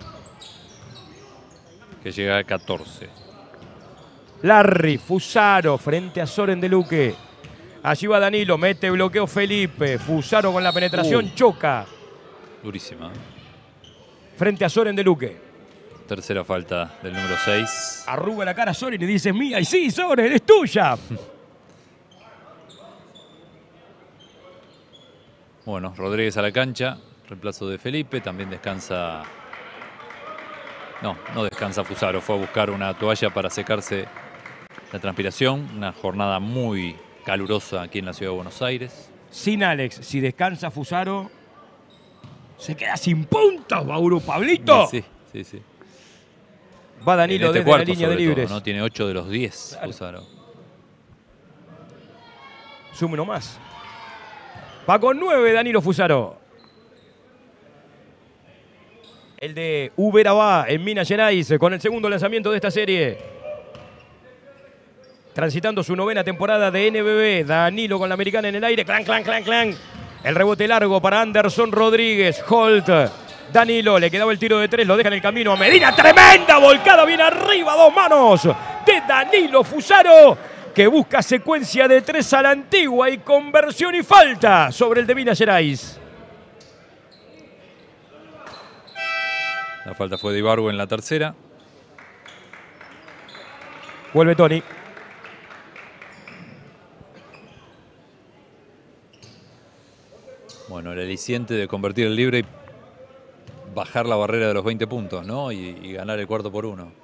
Que llega a catorce. Larry, Fusaro frente a Soren de Luque. Allí va Danilo, mete bloqueo Felipe. Fusaro con la penetración, uh, choca. Durísima. Frente a Soren de Luque. Tercera falta del número seis. Arruga la cara a Soren y dice, mía, y sí, Soren, es tuya. Bueno, Rodríguez a la cancha. Reemplazo de Felipe. También descansa... No, no descansa Fusaro. Fue a buscar una toalla para secarse la transpiración. Una jornada muy calurosa aquí en la ciudad de Buenos Aires. Sin Alex, si descansa Fusaro, se queda sin puntos, Bauru. Pablito. Sí, sí, sí. Va Danilo este desde cuarto, la línea de libres. Todo, ¿no? Tiene ocho de los diez, claro. Fusaro. Sume uno más. Va con nueve Danilo Fusaro. El de Uberabá en Minas Gerais con el segundo lanzamiento de esta serie. Transitando su novena temporada de N B B. Danilo con la americana en el aire. Clan, clan, clan, clan. El rebote largo para Anderson Rodríguez. Holt. Danilo, le quedaba el tiro de tres. Lo deja en el camino a Medina. Tremenda volcada. Bien arriba. Dos manos de Danilo Fusaro, que busca secuencia de tres a la antigua y conversión y falta sobre el de Minas Gerais. La falta fue de Ibargüen en la tercera. Vuelve Tony. Bueno, el aliciente de convertir el libre y bajar la barrera de los veinte puntos, ¿no? Y, y ganar el cuarto por uno.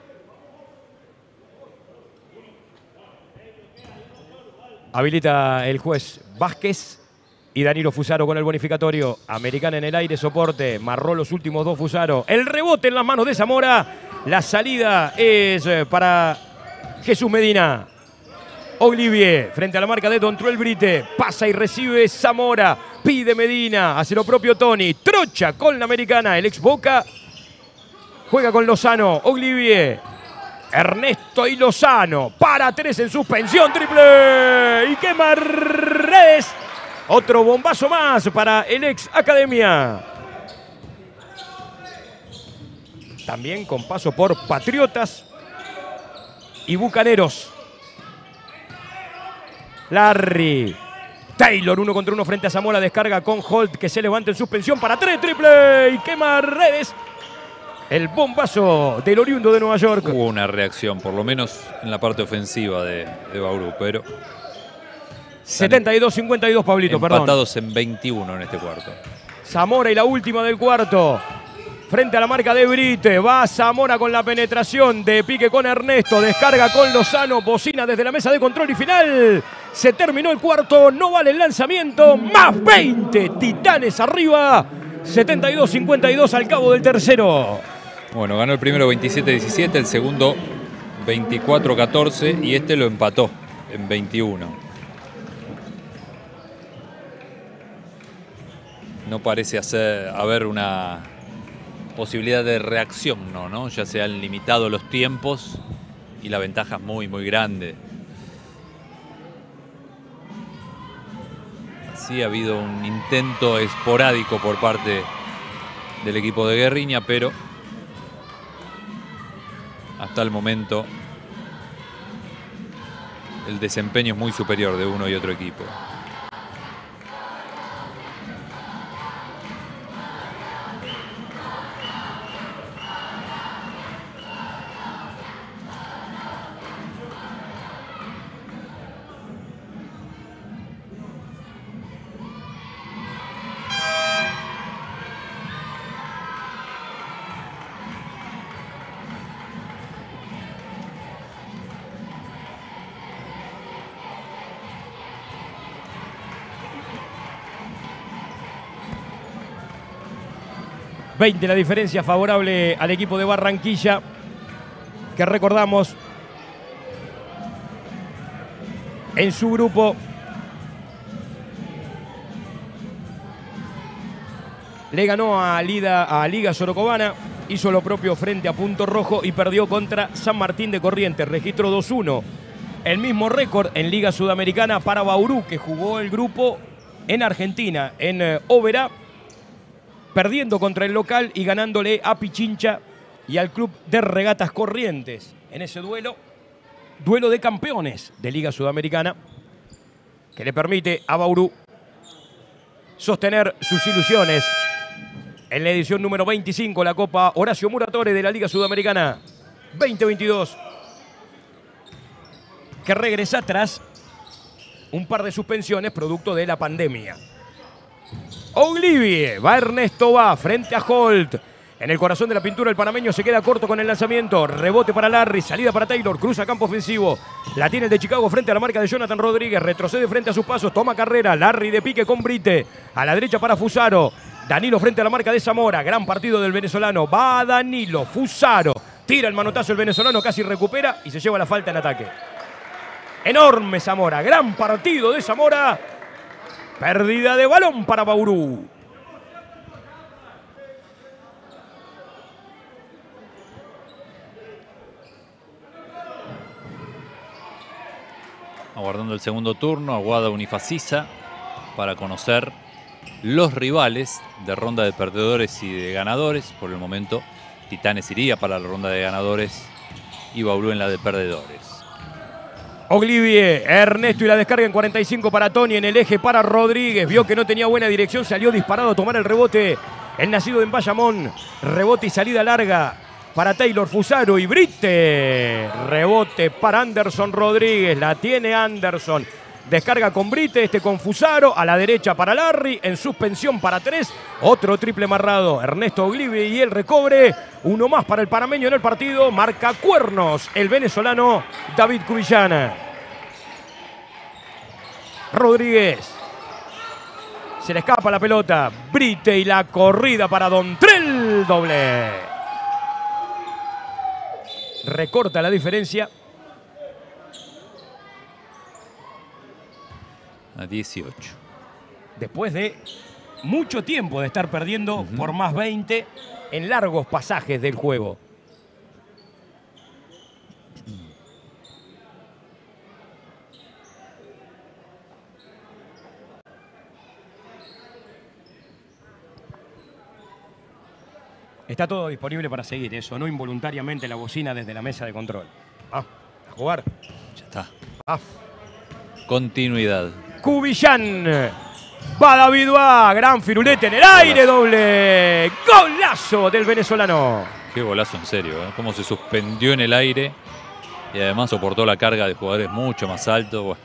Habilita el juez Vázquez y Danilo Fusaro con el bonificatorio. Americana en el aire, soporte. Marró los últimos dos Fusaro. El rebote en las manos de Zamora. La salida es para Jesús Medina. Olivier frente a la marca de Dontrell Brite. Pasa y recibe Zamora. Pide Medina. Hace lo propio Tony. Trocha con la americana. El ex Boca juega con Lozano. Olivier. Ernesto y Lozano. Para tres en suspensión. Triple. Y quema redes. Otro bombazo más para el ex Academia. También con paso por Patriotas y Bucaneros. Larry. Taylor, uno contra uno frente a Zamora. Descarga con Holt, que se levanta en suspensión para tres. Triple. Y quema redes. El bombazo del oriundo de Nueva York. Hubo una reacción, por lo menos en la parte ofensiva de, de Bauru, pero... setenta y dos cincuenta y dos, Pablito, perdón. Empatados en veintiuno en este cuarto. Zamora y la última del cuarto. Frente a la marca de Brite. Va Zamora con la penetración de pique con Ernesto. Descarga con Lozano. Bocina desde la mesa de control y final. Se terminó el cuarto. No vale el lanzamiento. Más veinte. Titanes arriba. setenta y dos cincuenta y dos al cabo del tercero. Bueno, ganó el primero veintisiete diecisiete. El segundo veinticuatro catorce. Y este lo empató en veintiuno. No parece hacer, haber una posibilidad de reacción, ¿no? ¿no? Ya se han limitado los tiempos y la ventaja es muy, muy grande. Sí ha habido un intento esporádico por parte del equipo de Guerriña, pero hasta el momento el desempeño es muy superior de uno y otro equipo. veinte la diferencia favorable al equipo de Barranquilla, que recordamos en su grupo le ganó a, Lida, a Liga Sorocobana, hizo lo propio frente a Punto Rojo y perdió contra San Martín de Corrientes, registro dos uno. El mismo récord en Liga Sudamericana para Bauru, que jugó el grupo en Argentina, en eh, Oberá, perdiendo contra el local y ganándole a Pichincha y al Club de Regatas Corrientes. En ese duelo, duelo de campeones de Liga Sudamericana, que le permite a Bauru sostener sus ilusiones en la edición número veinticinco, la Copa Horacio Muratore de la Liga Sudamericana veinte veintidós, que regresa tras un par de suspensiones producto de la pandemia. Oglivie, va Ernesto, va frente a Holt. En el corazón de la pintura el panameño se queda corto con el lanzamiento. Rebote para Larry, salida para Taylor, cruza campo ofensivo. La tiene el de Chicago frente a la marca de Jonathan Rodríguez. Retrocede frente a sus pasos, toma carrera. Larry de pique con Brite. A la derecha para Fusaro. Danilo frente a la marca de Zamora. Gran partido del venezolano. Va Danilo, Fusaro. Tira el manotazo el venezolano, casi recupera y se lleva la falta en ataque. Enorme Zamora, gran partido de Zamora. Pérdida de balón para Bauru. Aguardando el segundo turno, Aguada Unifacisa para conocer los rivales de ronda de perdedores y de ganadores. Por el momento, Titanes iría para la ronda de ganadores y Bauru en la de perdedores. Oglivie, Ernesto y la descarga en cuarenta y cinco para Tony, en el eje para Rodríguez. Vio que no tenía buena dirección, salió disparado a tomar el rebote. El nacido en Bayamón, rebote y salida larga para Taylor, Fusaro y Brite. Rebote para Anderson Rodríguez, la tiene Anderson. Descarga con Brite, este con Fusaro, a la derecha para Larry, en suspensión para tres, otro triple marrado, Ernesto Oglivie y el recobre, uno más para el panameño en el partido, marca cuernos el venezolano David Cubillana. Rodríguez, se le escapa la pelota, Brite y la corrida para Dontrell, doble. Recorta la diferencia. A dieciocho. Después de mucho tiempo de estar perdiendo uh-huh. por más veinte en largos pasajes del juego. Está todo disponible para seguir. Eso, no involuntariamente la bocina desde la mesa de control. Ah, a jugar. Ya está. Ah. Continuidad. Cubillán. Va David, va. Gran firulete en el aire, doble. Golazo del venezolano. Qué golazo en serio, ¿eh? Cómo se suspendió en el aire y además soportó la carga de jugadores mucho más altos. Bueno.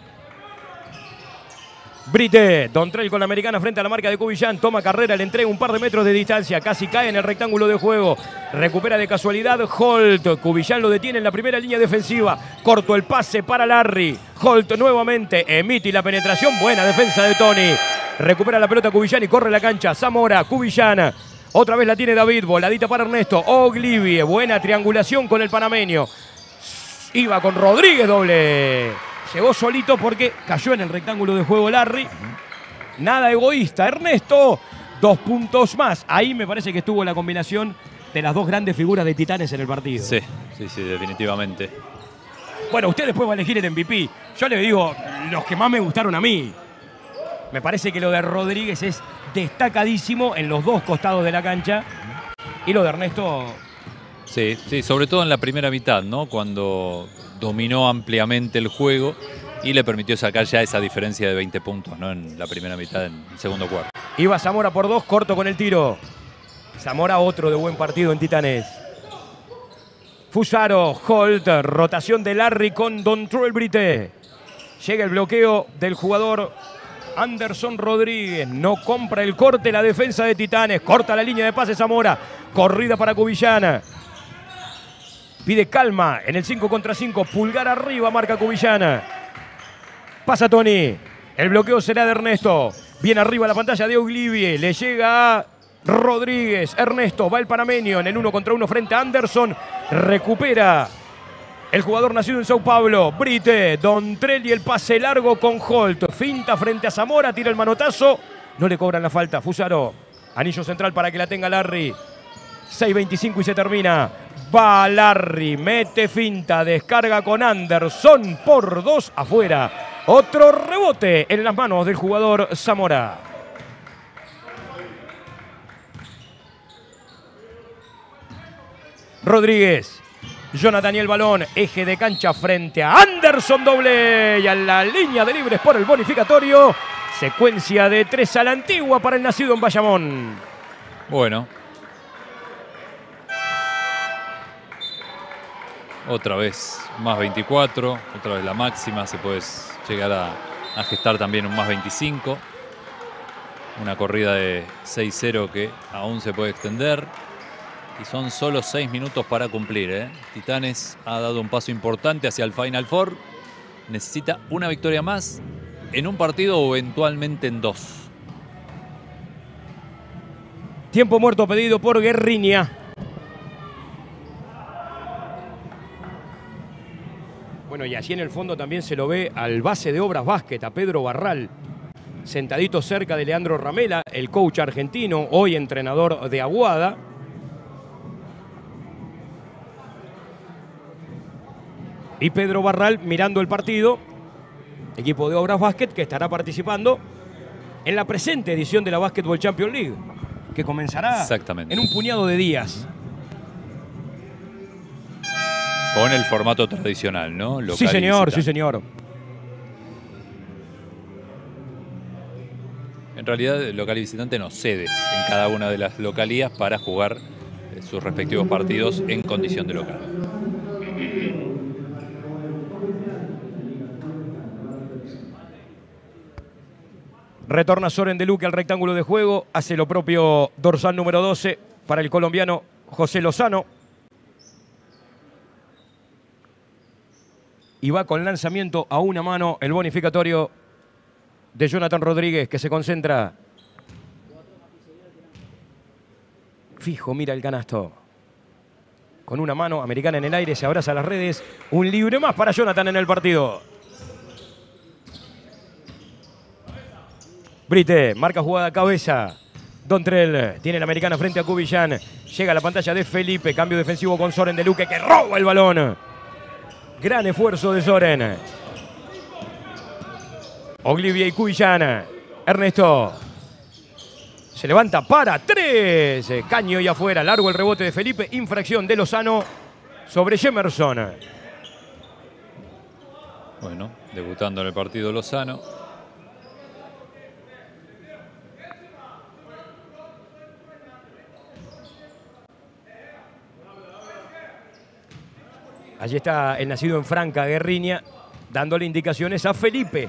Brite, Dontrell con la americana frente a la marca de Cubillán, toma carrera, le entrega un par de metros de distancia, casi cae en el rectángulo de juego, recupera de casualidad Holt, Cubillán lo detiene en la primera línea defensiva, corto el pase para Larry, Holt nuevamente, emite la penetración, buena defensa de Tony, recupera la pelota Cubillán y corre la cancha, Zamora, Cubillán, otra vez la tiene David, voladita para Ernesto, Oglivie, buena triangulación con el panameño, iba con Rodríguez, doble. Llegó solito porque cayó en el rectángulo de juego Larry. Nada egoísta. Ernesto, dos puntos más. Ahí me parece que estuvo la combinación de las dos grandes figuras de Titanes en el partido. Sí, sí, sí, definitivamente. Bueno, usted después va a elegir el M V P. Yo le digo los que más me gustaron a mí. Me parece que lo de Rodríguez es destacadísimo en los dos costados de la cancha. Y lo de Ernesto... Sí, sí, sobre todo en la primera mitad, ¿no? Cuando dominó ampliamente el juego y le permitió sacar ya esa diferencia de veinte puntos, ¿no? En la primera mitad, en el segundo cuarto. Iba Zamora por dos, corto con el tiro. Zamora otro de buen partido en Titanes. Fusaro, Holt, rotación de Larry con Dontrell Brite. Llega el bloqueo del jugador Anderson Rodríguez. No compra el corte la defensa de Titanes. Corta la línea de pase Zamora. Corrida para Cubillana. Pide calma en el cinco contra cinco. Pulgar arriba marca Cubillana. Pasa Tony. El bloqueo será de Ernesto. Bien arriba la pantalla de Oglivie. Le llega a Rodríguez, Ernesto, va el panameño en el uno contra uno frente a Anderson. Recupera el jugador nacido en Sao Paulo, Brite, Dontrelli, el pase largo con Holt. Finta frente a Zamora, tira el manotazo. No le cobran la falta, Fusaro. Anillo central para que la tenga Larry. seis veinticinco y se termina. Va Larry, mete finta, descarga con Anderson por dos afuera. Otro rebote en las manos del jugador Zamora. Rodríguez. Jonathan y el balón, eje de cancha frente a Anderson, doble y a la línea de libres por el bonificatorio. Secuencia de tres a la antigua para el nacido en Bayamón. Bueno. Otra vez más veinticuatro, otra vez la máxima, se puede llegar a, a gestar también un más veinticinco. Una corrida de seis cero que aún se puede extender. Y son solo seis minutos para cumplir, ¿eh? Titanes ha dado un paso importante hacia el Final Four. Necesita una victoria más en un partido o eventualmente en dos. Tiempo muerto pedido por Guerriña. Bueno, y allí en el fondo también se lo ve al base de Obras Basket, a Pedro Barral. Sentadito cerca de Leandro Ramela, el coach argentino, hoy entrenador de Aguada. Y Pedro Barral mirando el partido, equipo de Obras Basket que estará participando en la presente edición de la Basketball Champions League, que comenzará Exactamente. en un puñado de días. Con el formato tradicional, ¿no? Local sí, señor, sí, señor. En realidad, el local y visitante no cede en cada una de las localías para jugar sus respectivos partidos en condición de local. Retorna Soren de Luque al rectángulo de juego. Hace lo propio dorsal número doce para el colombiano José Lozano. Y va con lanzamiento a una mano el bonificatorio de Jonathan Rodríguez, que se concentra. Fijo, mira el canasto. Con una mano americana en el aire, se abraza a las redes. Un libre más para Jonathan en el partido. Brite, marca jugada cabeza. Dontrell tiene la americana frente a Cubillán. Llega a la pantalla de Felipe. Cambio defensivo con Soren de Luque, que roba el balón. Gran esfuerzo de Soren. Olivia y Cubillán. Ernesto. Se levanta para tres. Caño y afuera. Largo el rebote de Felipe. Infracción de Lozano sobre Jemerson. Bueno, debutando en el partido Lozano. Allí está el nacido en Franca, Guerriña, dándole indicaciones a Felipe.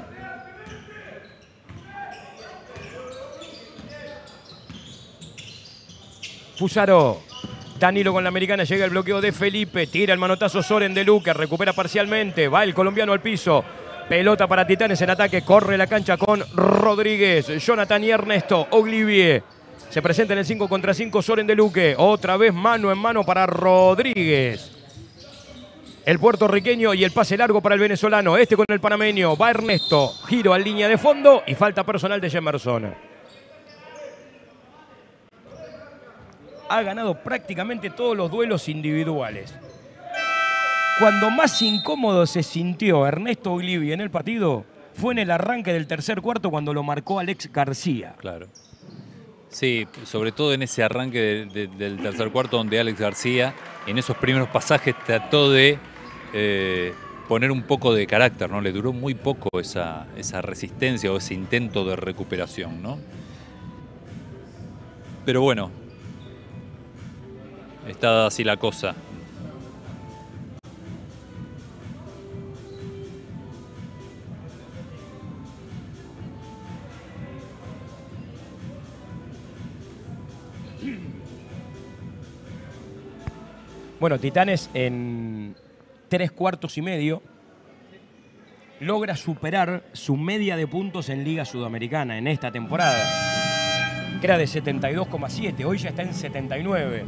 Fusaro. Danilo con la americana, llega el bloqueo de Felipe. Tira el manotazo Soren de Luque, recupera parcialmente. Va el colombiano al piso. Pelota para Titanes en ataque. Corre la cancha con Rodríguez, Jonathan y Ernesto. Olivier. Se presenta en el cinco contra cinco Soren de Luque. Otra vez mano en mano para Rodríguez. El puertorriqueño y el pase largo para el venezolano. Este con el panameño. Va Ernesto. Giro a línea de fondo y falta personal de Jemerson. Ha ganado prácticamente todos los duelos individuales. Cuando más incómodo se sintió Ernesto Olivier en el partido fue en el arranque del tercer cuarto cuando lo marcó Alex García. Claro. Sí, sobre todo en ese arranque de, de, del tercer cuarto donde Alex García en esos primeros pasajes trató de eh, poner un poco de carácter, ¿no? Le duró muy poco esa, esa resistencia o ese intento de recuperación, ¿no? Pero bueno, está así la cosa. Bueno, Titanes en tres cuartos y medio logra superar su media de puntos en Liga Sudamericana en esta temporada. que era de setenta y dos coma siete, hoy ya está en setenta y nueve.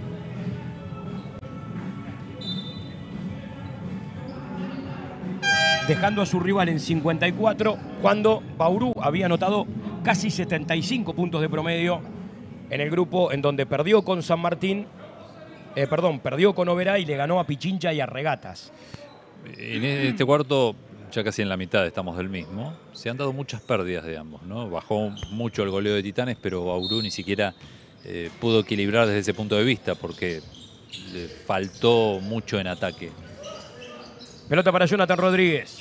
Dejando a su rival en cincuenta y cuatro, cuando Bauru había anotado casi setenta y cinco puntos de promedio en el grupo en donde perdió con San Martín, eh, perdón, perdió con Oberá y le ganó a Pichincha y a Regatas. En este cuarto, ya casi en la mitad estamos del mismo, se han dado muchas pérdidas de ambos, ¿no? Bajó mucho el goleo de Titanes, pero Bauru ni siquiera eh, pudo equilibrar desde ese punto de vista porque le faltó mucho en ataque. Pelota para Jonathan Rodríguez.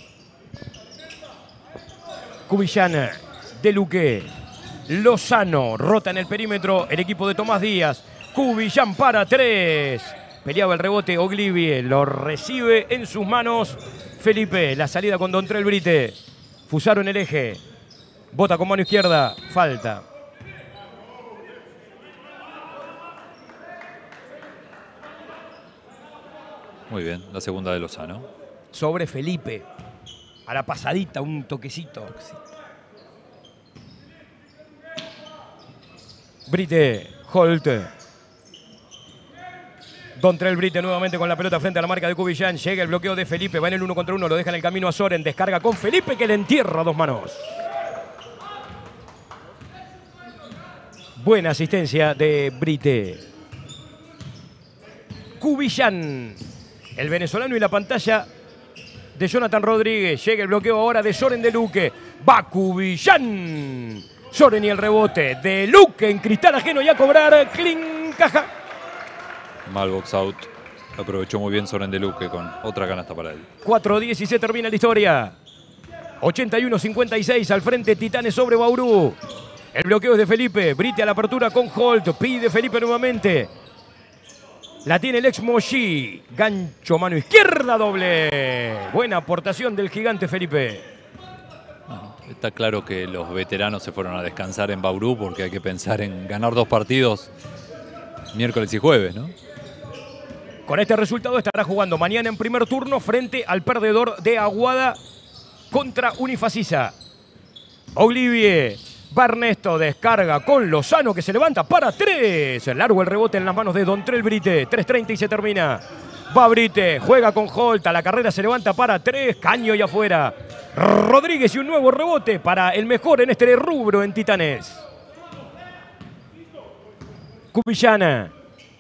Cubillana, De Luque, Lozano, rota en el perímetro el equipo de Tomás Díaz. Cubillán para tres. Peleaba el rebote Oglivie, lo recibe en sus manos Felipe. La salida con Dontrell Brite. Fusaro en el eje. Bota con mano izquierda, falta. Muy bien, la segunda de Lozano. Sobre Felipe. A la pasadita, un toquecito. Brite, Holt. Dontrell Brite nuevamente con la pelota frente a la marca de Cubillán. Llega el bloqueo de Felipe, va en el uno contra uno, lo deja en el camino a Soren. Descarga con Felipe que le entierra a dos manos. Buena asistencia de Brite. Cubillán. El venezolano y la pantalla de Jonathan Rodríguez. Llega el bloqueo ahora de Soren De Luque. Va Cubillán. Soren y el rebote. De Luque en cristal ajeno y a cobrar. Clean caja. Mal box out. Aprovechó muy bien Soren De Luque con otra canasta para él. cuatro diez y se termina la historia. ochenta y uno cincuenta y seis al frente Titanes sobre Bauru. El bloqueo es de Felipe. Brite a la apertura con Holt. Pide Felipe nuevamente. La tiene el ex Moshi. Gancho, mano izquierda, doble. Buena aportación del gigante Felipe. Bueno, está claro que los veteranos se fueron a descansar en Bauru porque hay que pensar en ganar dos partidos miércoles y jueves, ¿no? Con este resultado estará jugando mañana en primer turno frente al perdedor de Aguada contra Unifacisa. Olivier. Barnesto descarga con Lozano que se levanta para tres. Largo el rebote en las manos de Dontrell Brite. tres treinta y se termina. Va Brite, juega con Holt. A la carrera se levanta para tres. Caño y afuera. Rodríguez y un nuevo rebote para el mejor en este rubro en Titanes. Cubillana.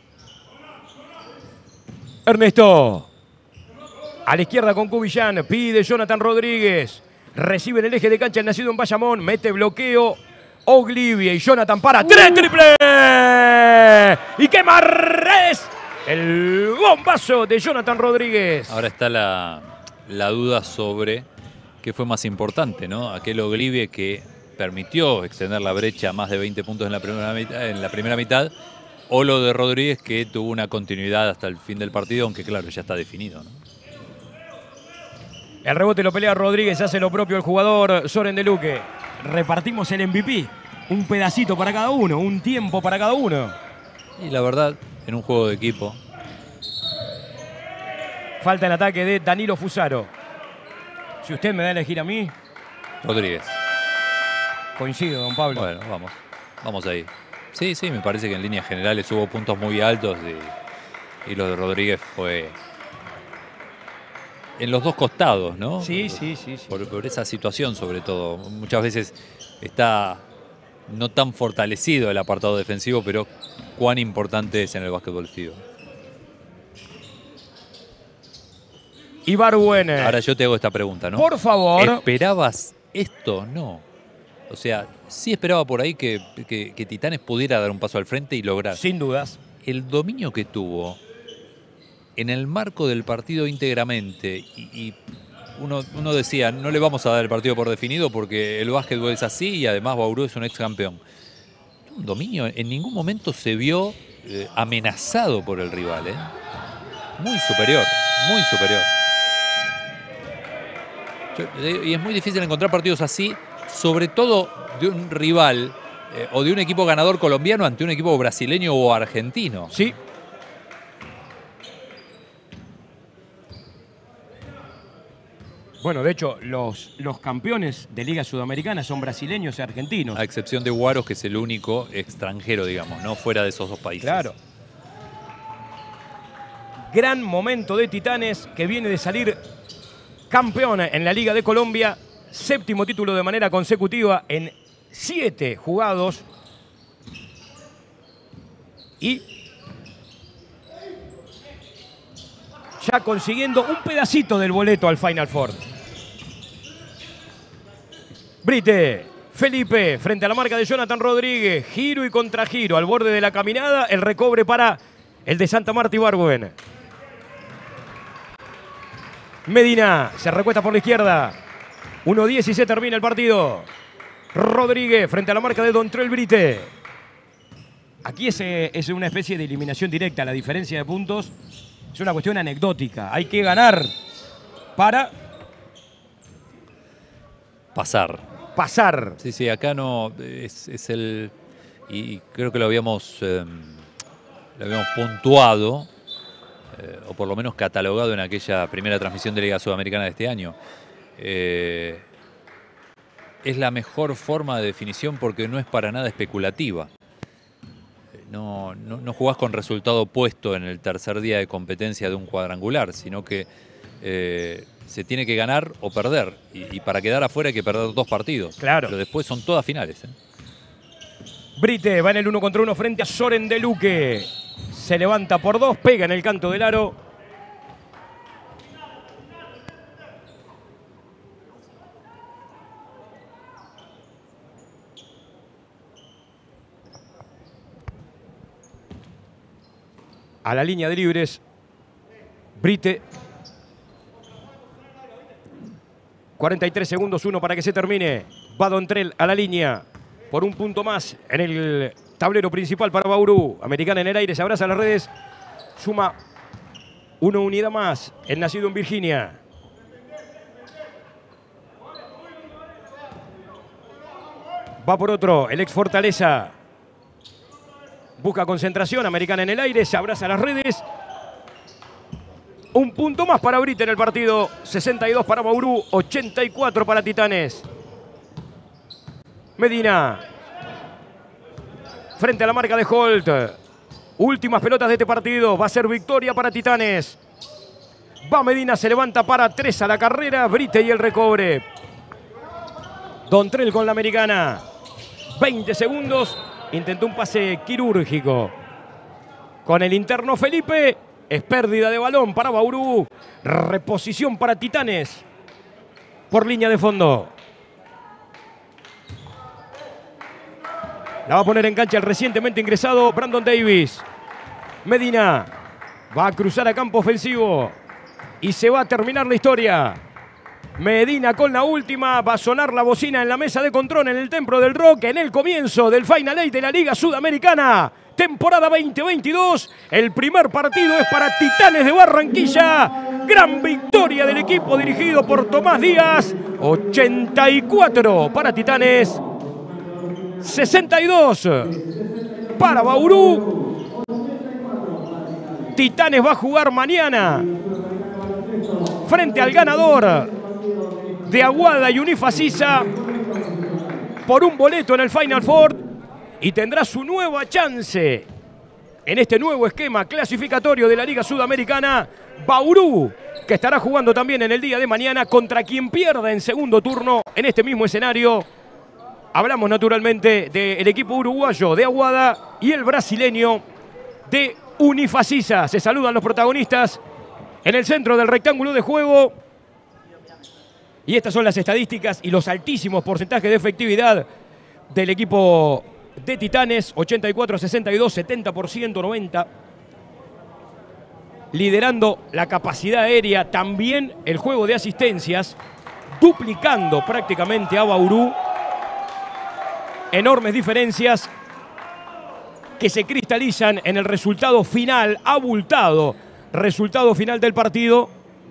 Ernesto. A la izquierda con Cubillán. Pide Jonathan Rodríguez. Recibe en el eje de cancha el nacido en Bayamón. Mete bloqueo. Oglivie y Jonathan para tres. ¡Triple! ¡Y qué marres! El bombazo de Jonathan Rodríguez. Ahora está la, la duda sobre qué fue más importante, ¿no? Aquel Oglivie que permitió extender la brecha a más de veinte puntos en la primera mitad, en la primera mitad, o lo de Rodríguez que tuvo una continuidad hasta el fin del partido, aunque claro, ya está definido, ¿no? El rebote lo pelea Rodríguez, hace lo propio el jugador Soren De Luque. Repartimos el M V P. Un pedacito para cada uno, un tiempo para cada uno. Y la verdad, en un juego de equipo. Falta en ataque de Danilo Fusaro. Si usted me da a elegir a mí. Rodríguez. Coincido, don Pablo. Bueno, vamos. Vamos ahí. Sí, sí, me parece que en líneas generales hubo puntos muy altos y, y lo de Rodríguez fue en los dos costados, ¿no? Sí, sí, sí. sí. Por, por esa situación, sobre todo. Muchas veces está no tan fortalecido el apartado defensivo, pero cuán importante es en el básquetbol FIBA. Ibargüen. Ahora yo te hago esta pregunta, ¿no? Por favor. ¿Esperabas esto? No. O sea, sí esperaba por ahí que, que, que Titanes pudiera dar un paso al frente y lograr. Sin dudas. El dominio que tuvo en el marco del partido íntegramente, y, y uno, uno decía, no le vamos a dar el partido por definido porque el básquetbol es así y además Bauru es un ex campeón. Un dominio, en ningún momento se vio eh, amenazado por el rival, ¿eh? Muy superior, muy superior. Yo, y es muy difícil encontrar partidos así, sobre todo de un rival eh, o de un equipo ganador colombiano ante un equipo brasileño o argentino. Sí. Bueno, de hecho, los, los campeones de Liga Sudamericana son brasileños y argentinos. A excepción de Huaros, que es el único extranjero, digamos, ¿no? Fuera de esos dos países. Claro. Gran momento de Titanes, que viene de salir campeón en la Liga de Colombia. Séptimo título de manera consecutiva en siete jugados. Y ya consiguiendo un pedacito del boleto al Final Four. Brite, Felipe, frente a la marca de Jonathan Rodríguez. Giro y contragiro al borde de la caminada. El recobre para el de Santa Marta Ibargüen. Medina se recuesta por la izquierda. uno diez y se termina el partido. Rodríguez frente a la marca de Dontrell Brite. Aquí es, es una especie de eliminación directa. La diferencia de puntos es una cuestión anecdótica. Hay que ganar para pasar. Pasar. Sí, sí, acá no es, es el... Y creo que lo habíamos, eh, lo habíamos puntuado, eh, o por lo menos catalogado en aquella primera transmisión de Liga Sudamericana de este año. Eh, es la mejor forma de definición porque no es para nada especulativa. No, no, no jugás con resultado opuesto en el tercer día de competencia de un cuadrangular, sino que eh, se tiene que ganar o perder. Y, y para quedar afuera hay que perder dos partidos. Claro. Pero después son todas finales, ¿eh? Brite va en el uno contra uno frente a Soren de Luque. Se levanta por dos, pega en el canto del aro. A la línea de libres, Brite. cuarenta y tres segundos, uno para que se termine. Va Dontrell a la línea. Por un punto más en el tablero principal para Bauru. Americana en el aire, se abraza a las redes. Suma una unidad más. El nacido en Virginia. Va por otro, el ex Fortaleza. Busca concentración, Americana en el aire, se abraza a las redes. Un punto más para Brite en el partido. sesenta y dos para Bauru, ochenta y cuatro para Titanes. Medina. Frente a la marca de Holt. Últimas pelotas de este partido. Va a ser victoria para Titanes. Va Medina, se levanta para tres a la carrera. Brite y el recobre. Dontrell con la Americana. veinte segundos. Intentó un pase quirúrgico con el interno Felipe. Es pérdida de balón para Bauru. Reposición para Titanes por línea de fondo. La va a poner en cancha el recientemente ingresado Brandon Davis. Medina va a cruzar a campo ofensivo y se va a terminar la historia. Medina con la última, va a sonar la bocina en la mesa de control en el Templo del Rock en el comienzo del Final Eight de la Liga Sudamericana. Temporada veinte veintidós, el primer partido es para Titanes de Barranquilla. Gran victoria del equipo dirigido por Tomás Díaz. ochenta y cuatro para Titanes, sesenta y dos para Bauru. Titanes va a jugar mañana frente al ganador de Aguada y Unifacisa por un boleto en el Final Four y tendrá su nueva chance en este nuevo esquema clasificatorio de la Liga Sudamericana. Bauru, que estará jugando también en el día de mañana contra quien pierda en segundo turno en este mismo escenario. Hablamos naturalmente del equipo uruguayo de Aguada y el brasileño de Unifacisa. Se saludan los protagonistas en el centro del rectángulo de juego. Y estas son las estadísticas y los altísimos porcentajes de efectividad del equipo de Titanes. ochenta y cuatro a sesenta y dos, setenta por ciento, noventa. Liderando la capacidad aérea, también el juego de asistencias, duplicando prácticamente a Bauru. Enormes diferencias que se cristalizan en el resultado final, abultado resultado final del partido.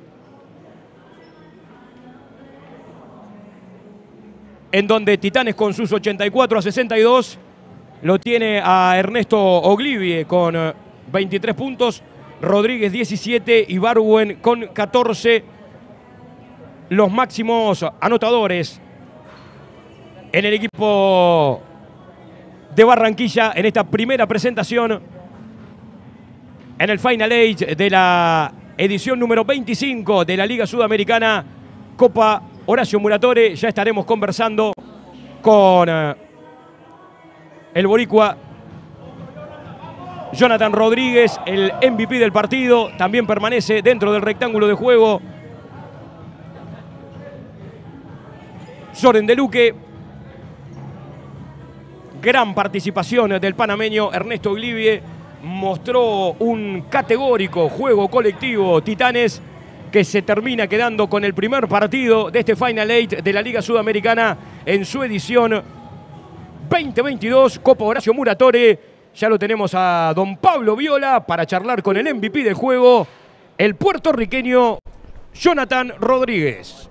En donde Titanes con sus ochenta y cuatro a sesenta y dos lo tiene a Ernesto Oglivie con veintitrés puntos, Rodríguez diecisiete, Ibargüen con catorce. los máximos anotadores en el equipo de Barranquilla en esta primera presentación en el Final Eight de la edición número veinticinco de la Liga Sudamericana Copa Horacio Muratore. Ya estaremos conversando con el boricua Jonathan Rodríguez, el M V P del partido. También permanece dentro del rectángulo de juego Soren de Luque. Gran participación del panameño Ernesto Glivie. Mostró un categórico juego colectivo Titanes, que se termina quedando con el primer partido de este Final Eight de la Liga Sudamericana en su edición veinte veintidós, Copa Horacio Muratore. Ya lo tenemos a don Pablo Viola para charlar con el M V P del juego, el puertorriqueño Jonathan Rodríguez.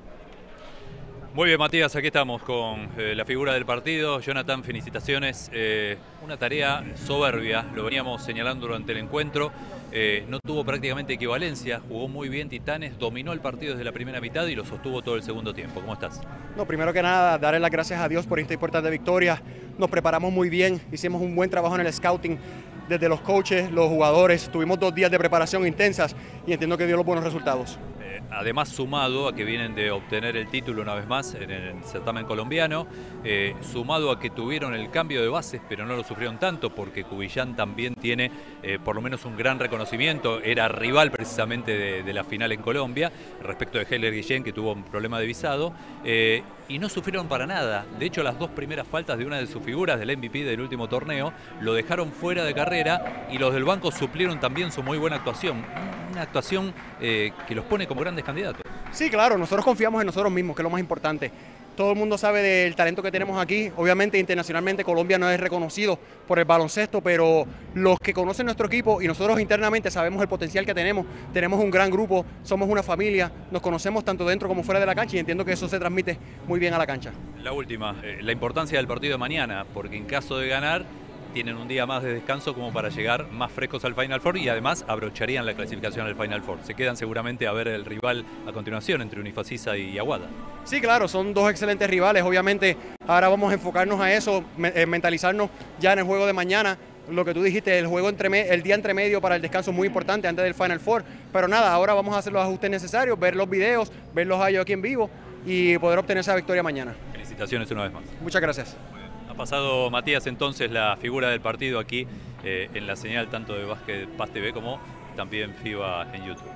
Muy bien, Matías, aquí estamos con eh, la figura del partido. Jonathan, felicitaciones. Eh, una tarea soberbia, lo veníamos señalando durante el encuentro. Eh, no tuvo prácticamente equivalencia, jugó muy bien Titanes, dominó el partido desde la primera mitad y lo sostuvo todo el segundo tiempo. ¿Cómo estás? No, primero que nada, darle las gracias a Dios por esta importante victoria. Nos preparamos muy bien, hicimos un buen trabajo en el scouting, desde los coaches, los jugadores. Tuvimos dos días de preparación intensas y entiendo que dio los buenos resultados. Además, sumado a que vienen de obtener el título una vez más en el certamen colombiano, eh, sumado a que tuvieron el cambio de bases, pero no lo sufrieron tanto porque Cubillán también tiene eh, por lo menos un gran reconocimiento, era rival precisamente de, de la final en Colombia, respecto de Heller Guillén, que tuvo un problema de visado, eh, y no sufrieron para nada. De hecho, las dos primeras faltas de una de sus figuras, del M V P del último torneo, lo dejaron fuera de carrera y los del banco suplieron también su muy buena actuación. Una actuación eh, que los pone como grandes candidatos. Sí, claro, nosotros confiamos en nosotros mismos, que es lo más importante. Todo el mundo sabe del talento que tenemos aquí. Obviamente, internacionalmente, Colombia no es reconocido por el baloncesto, pero los que conocen nuestro equipo y nosotros internamente sabemos el potencial que tenemos. Tenemos un gran grupo, somos una familia, nos conocemos tanto dentro como fuera de la cancha y entiendo que eso se transmite muy bien a la cancha. La última, eh, la importancia del partido de mañana, porque en caso de ganar, tienen un día más de descanso como para llegar más frescos al Final Four y además abrocharían la clasificación al Final Four. Se quedan seguramente a ver el rival a continuación entre Unifacisa y Aguada. Sí, claro, son dos excelentes rivales. Obviamente ahora vamos a enfocarnos a eso, mentalizarnos ya en el juego de mañana. Lo que tú dijiste, el juego entre el día entre medio para el descanso es muy importante antes del Final Four. Pero nada, ahora vamos a hacer los ajustes necesarios, ver los videos, ver los hallos aquí en vivo y poder obtener esa victoria mañana. Felicitaciones una vez más. Muchas gracias. Ha pasado, Matías, entonces la figura del partido aquí eh, en la señal tanto de Básquet Paz T V como también FIBA en YouTube.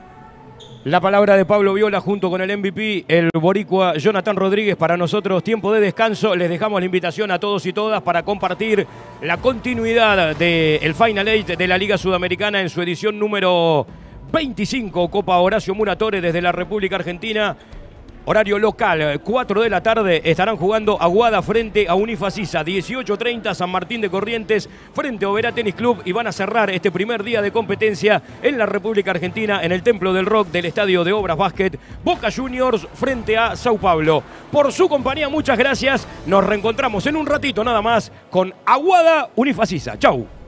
La palabra de Pablo Viola junto con el M V P, el boricua Jonathan Rodríguez. Para nosotros, tiempo de descanso. Les dejamos la invitación a todos y todas para compartir la continuidad del Final Eight de la Liga Sudamericana en su edición número veinticinco, Copa Horacio Muratore desde la República Argentina. Horario local, cuatro de la tarde, estarán jugando Aguada frente a Unifacisa, dieciocho treinta San Martín de Corrientes frente a Oberá Tenis Club, y van a cerrar este primer día de competencia en la República Argentina en el Templo del Rock del Estadio de Obras Básquet, Boca Juniors frente a Sao Paulo. Por su compañía, muchas gracias. Nos reencontramos en un ratito nada más con Aguada Unifacisa. Chau.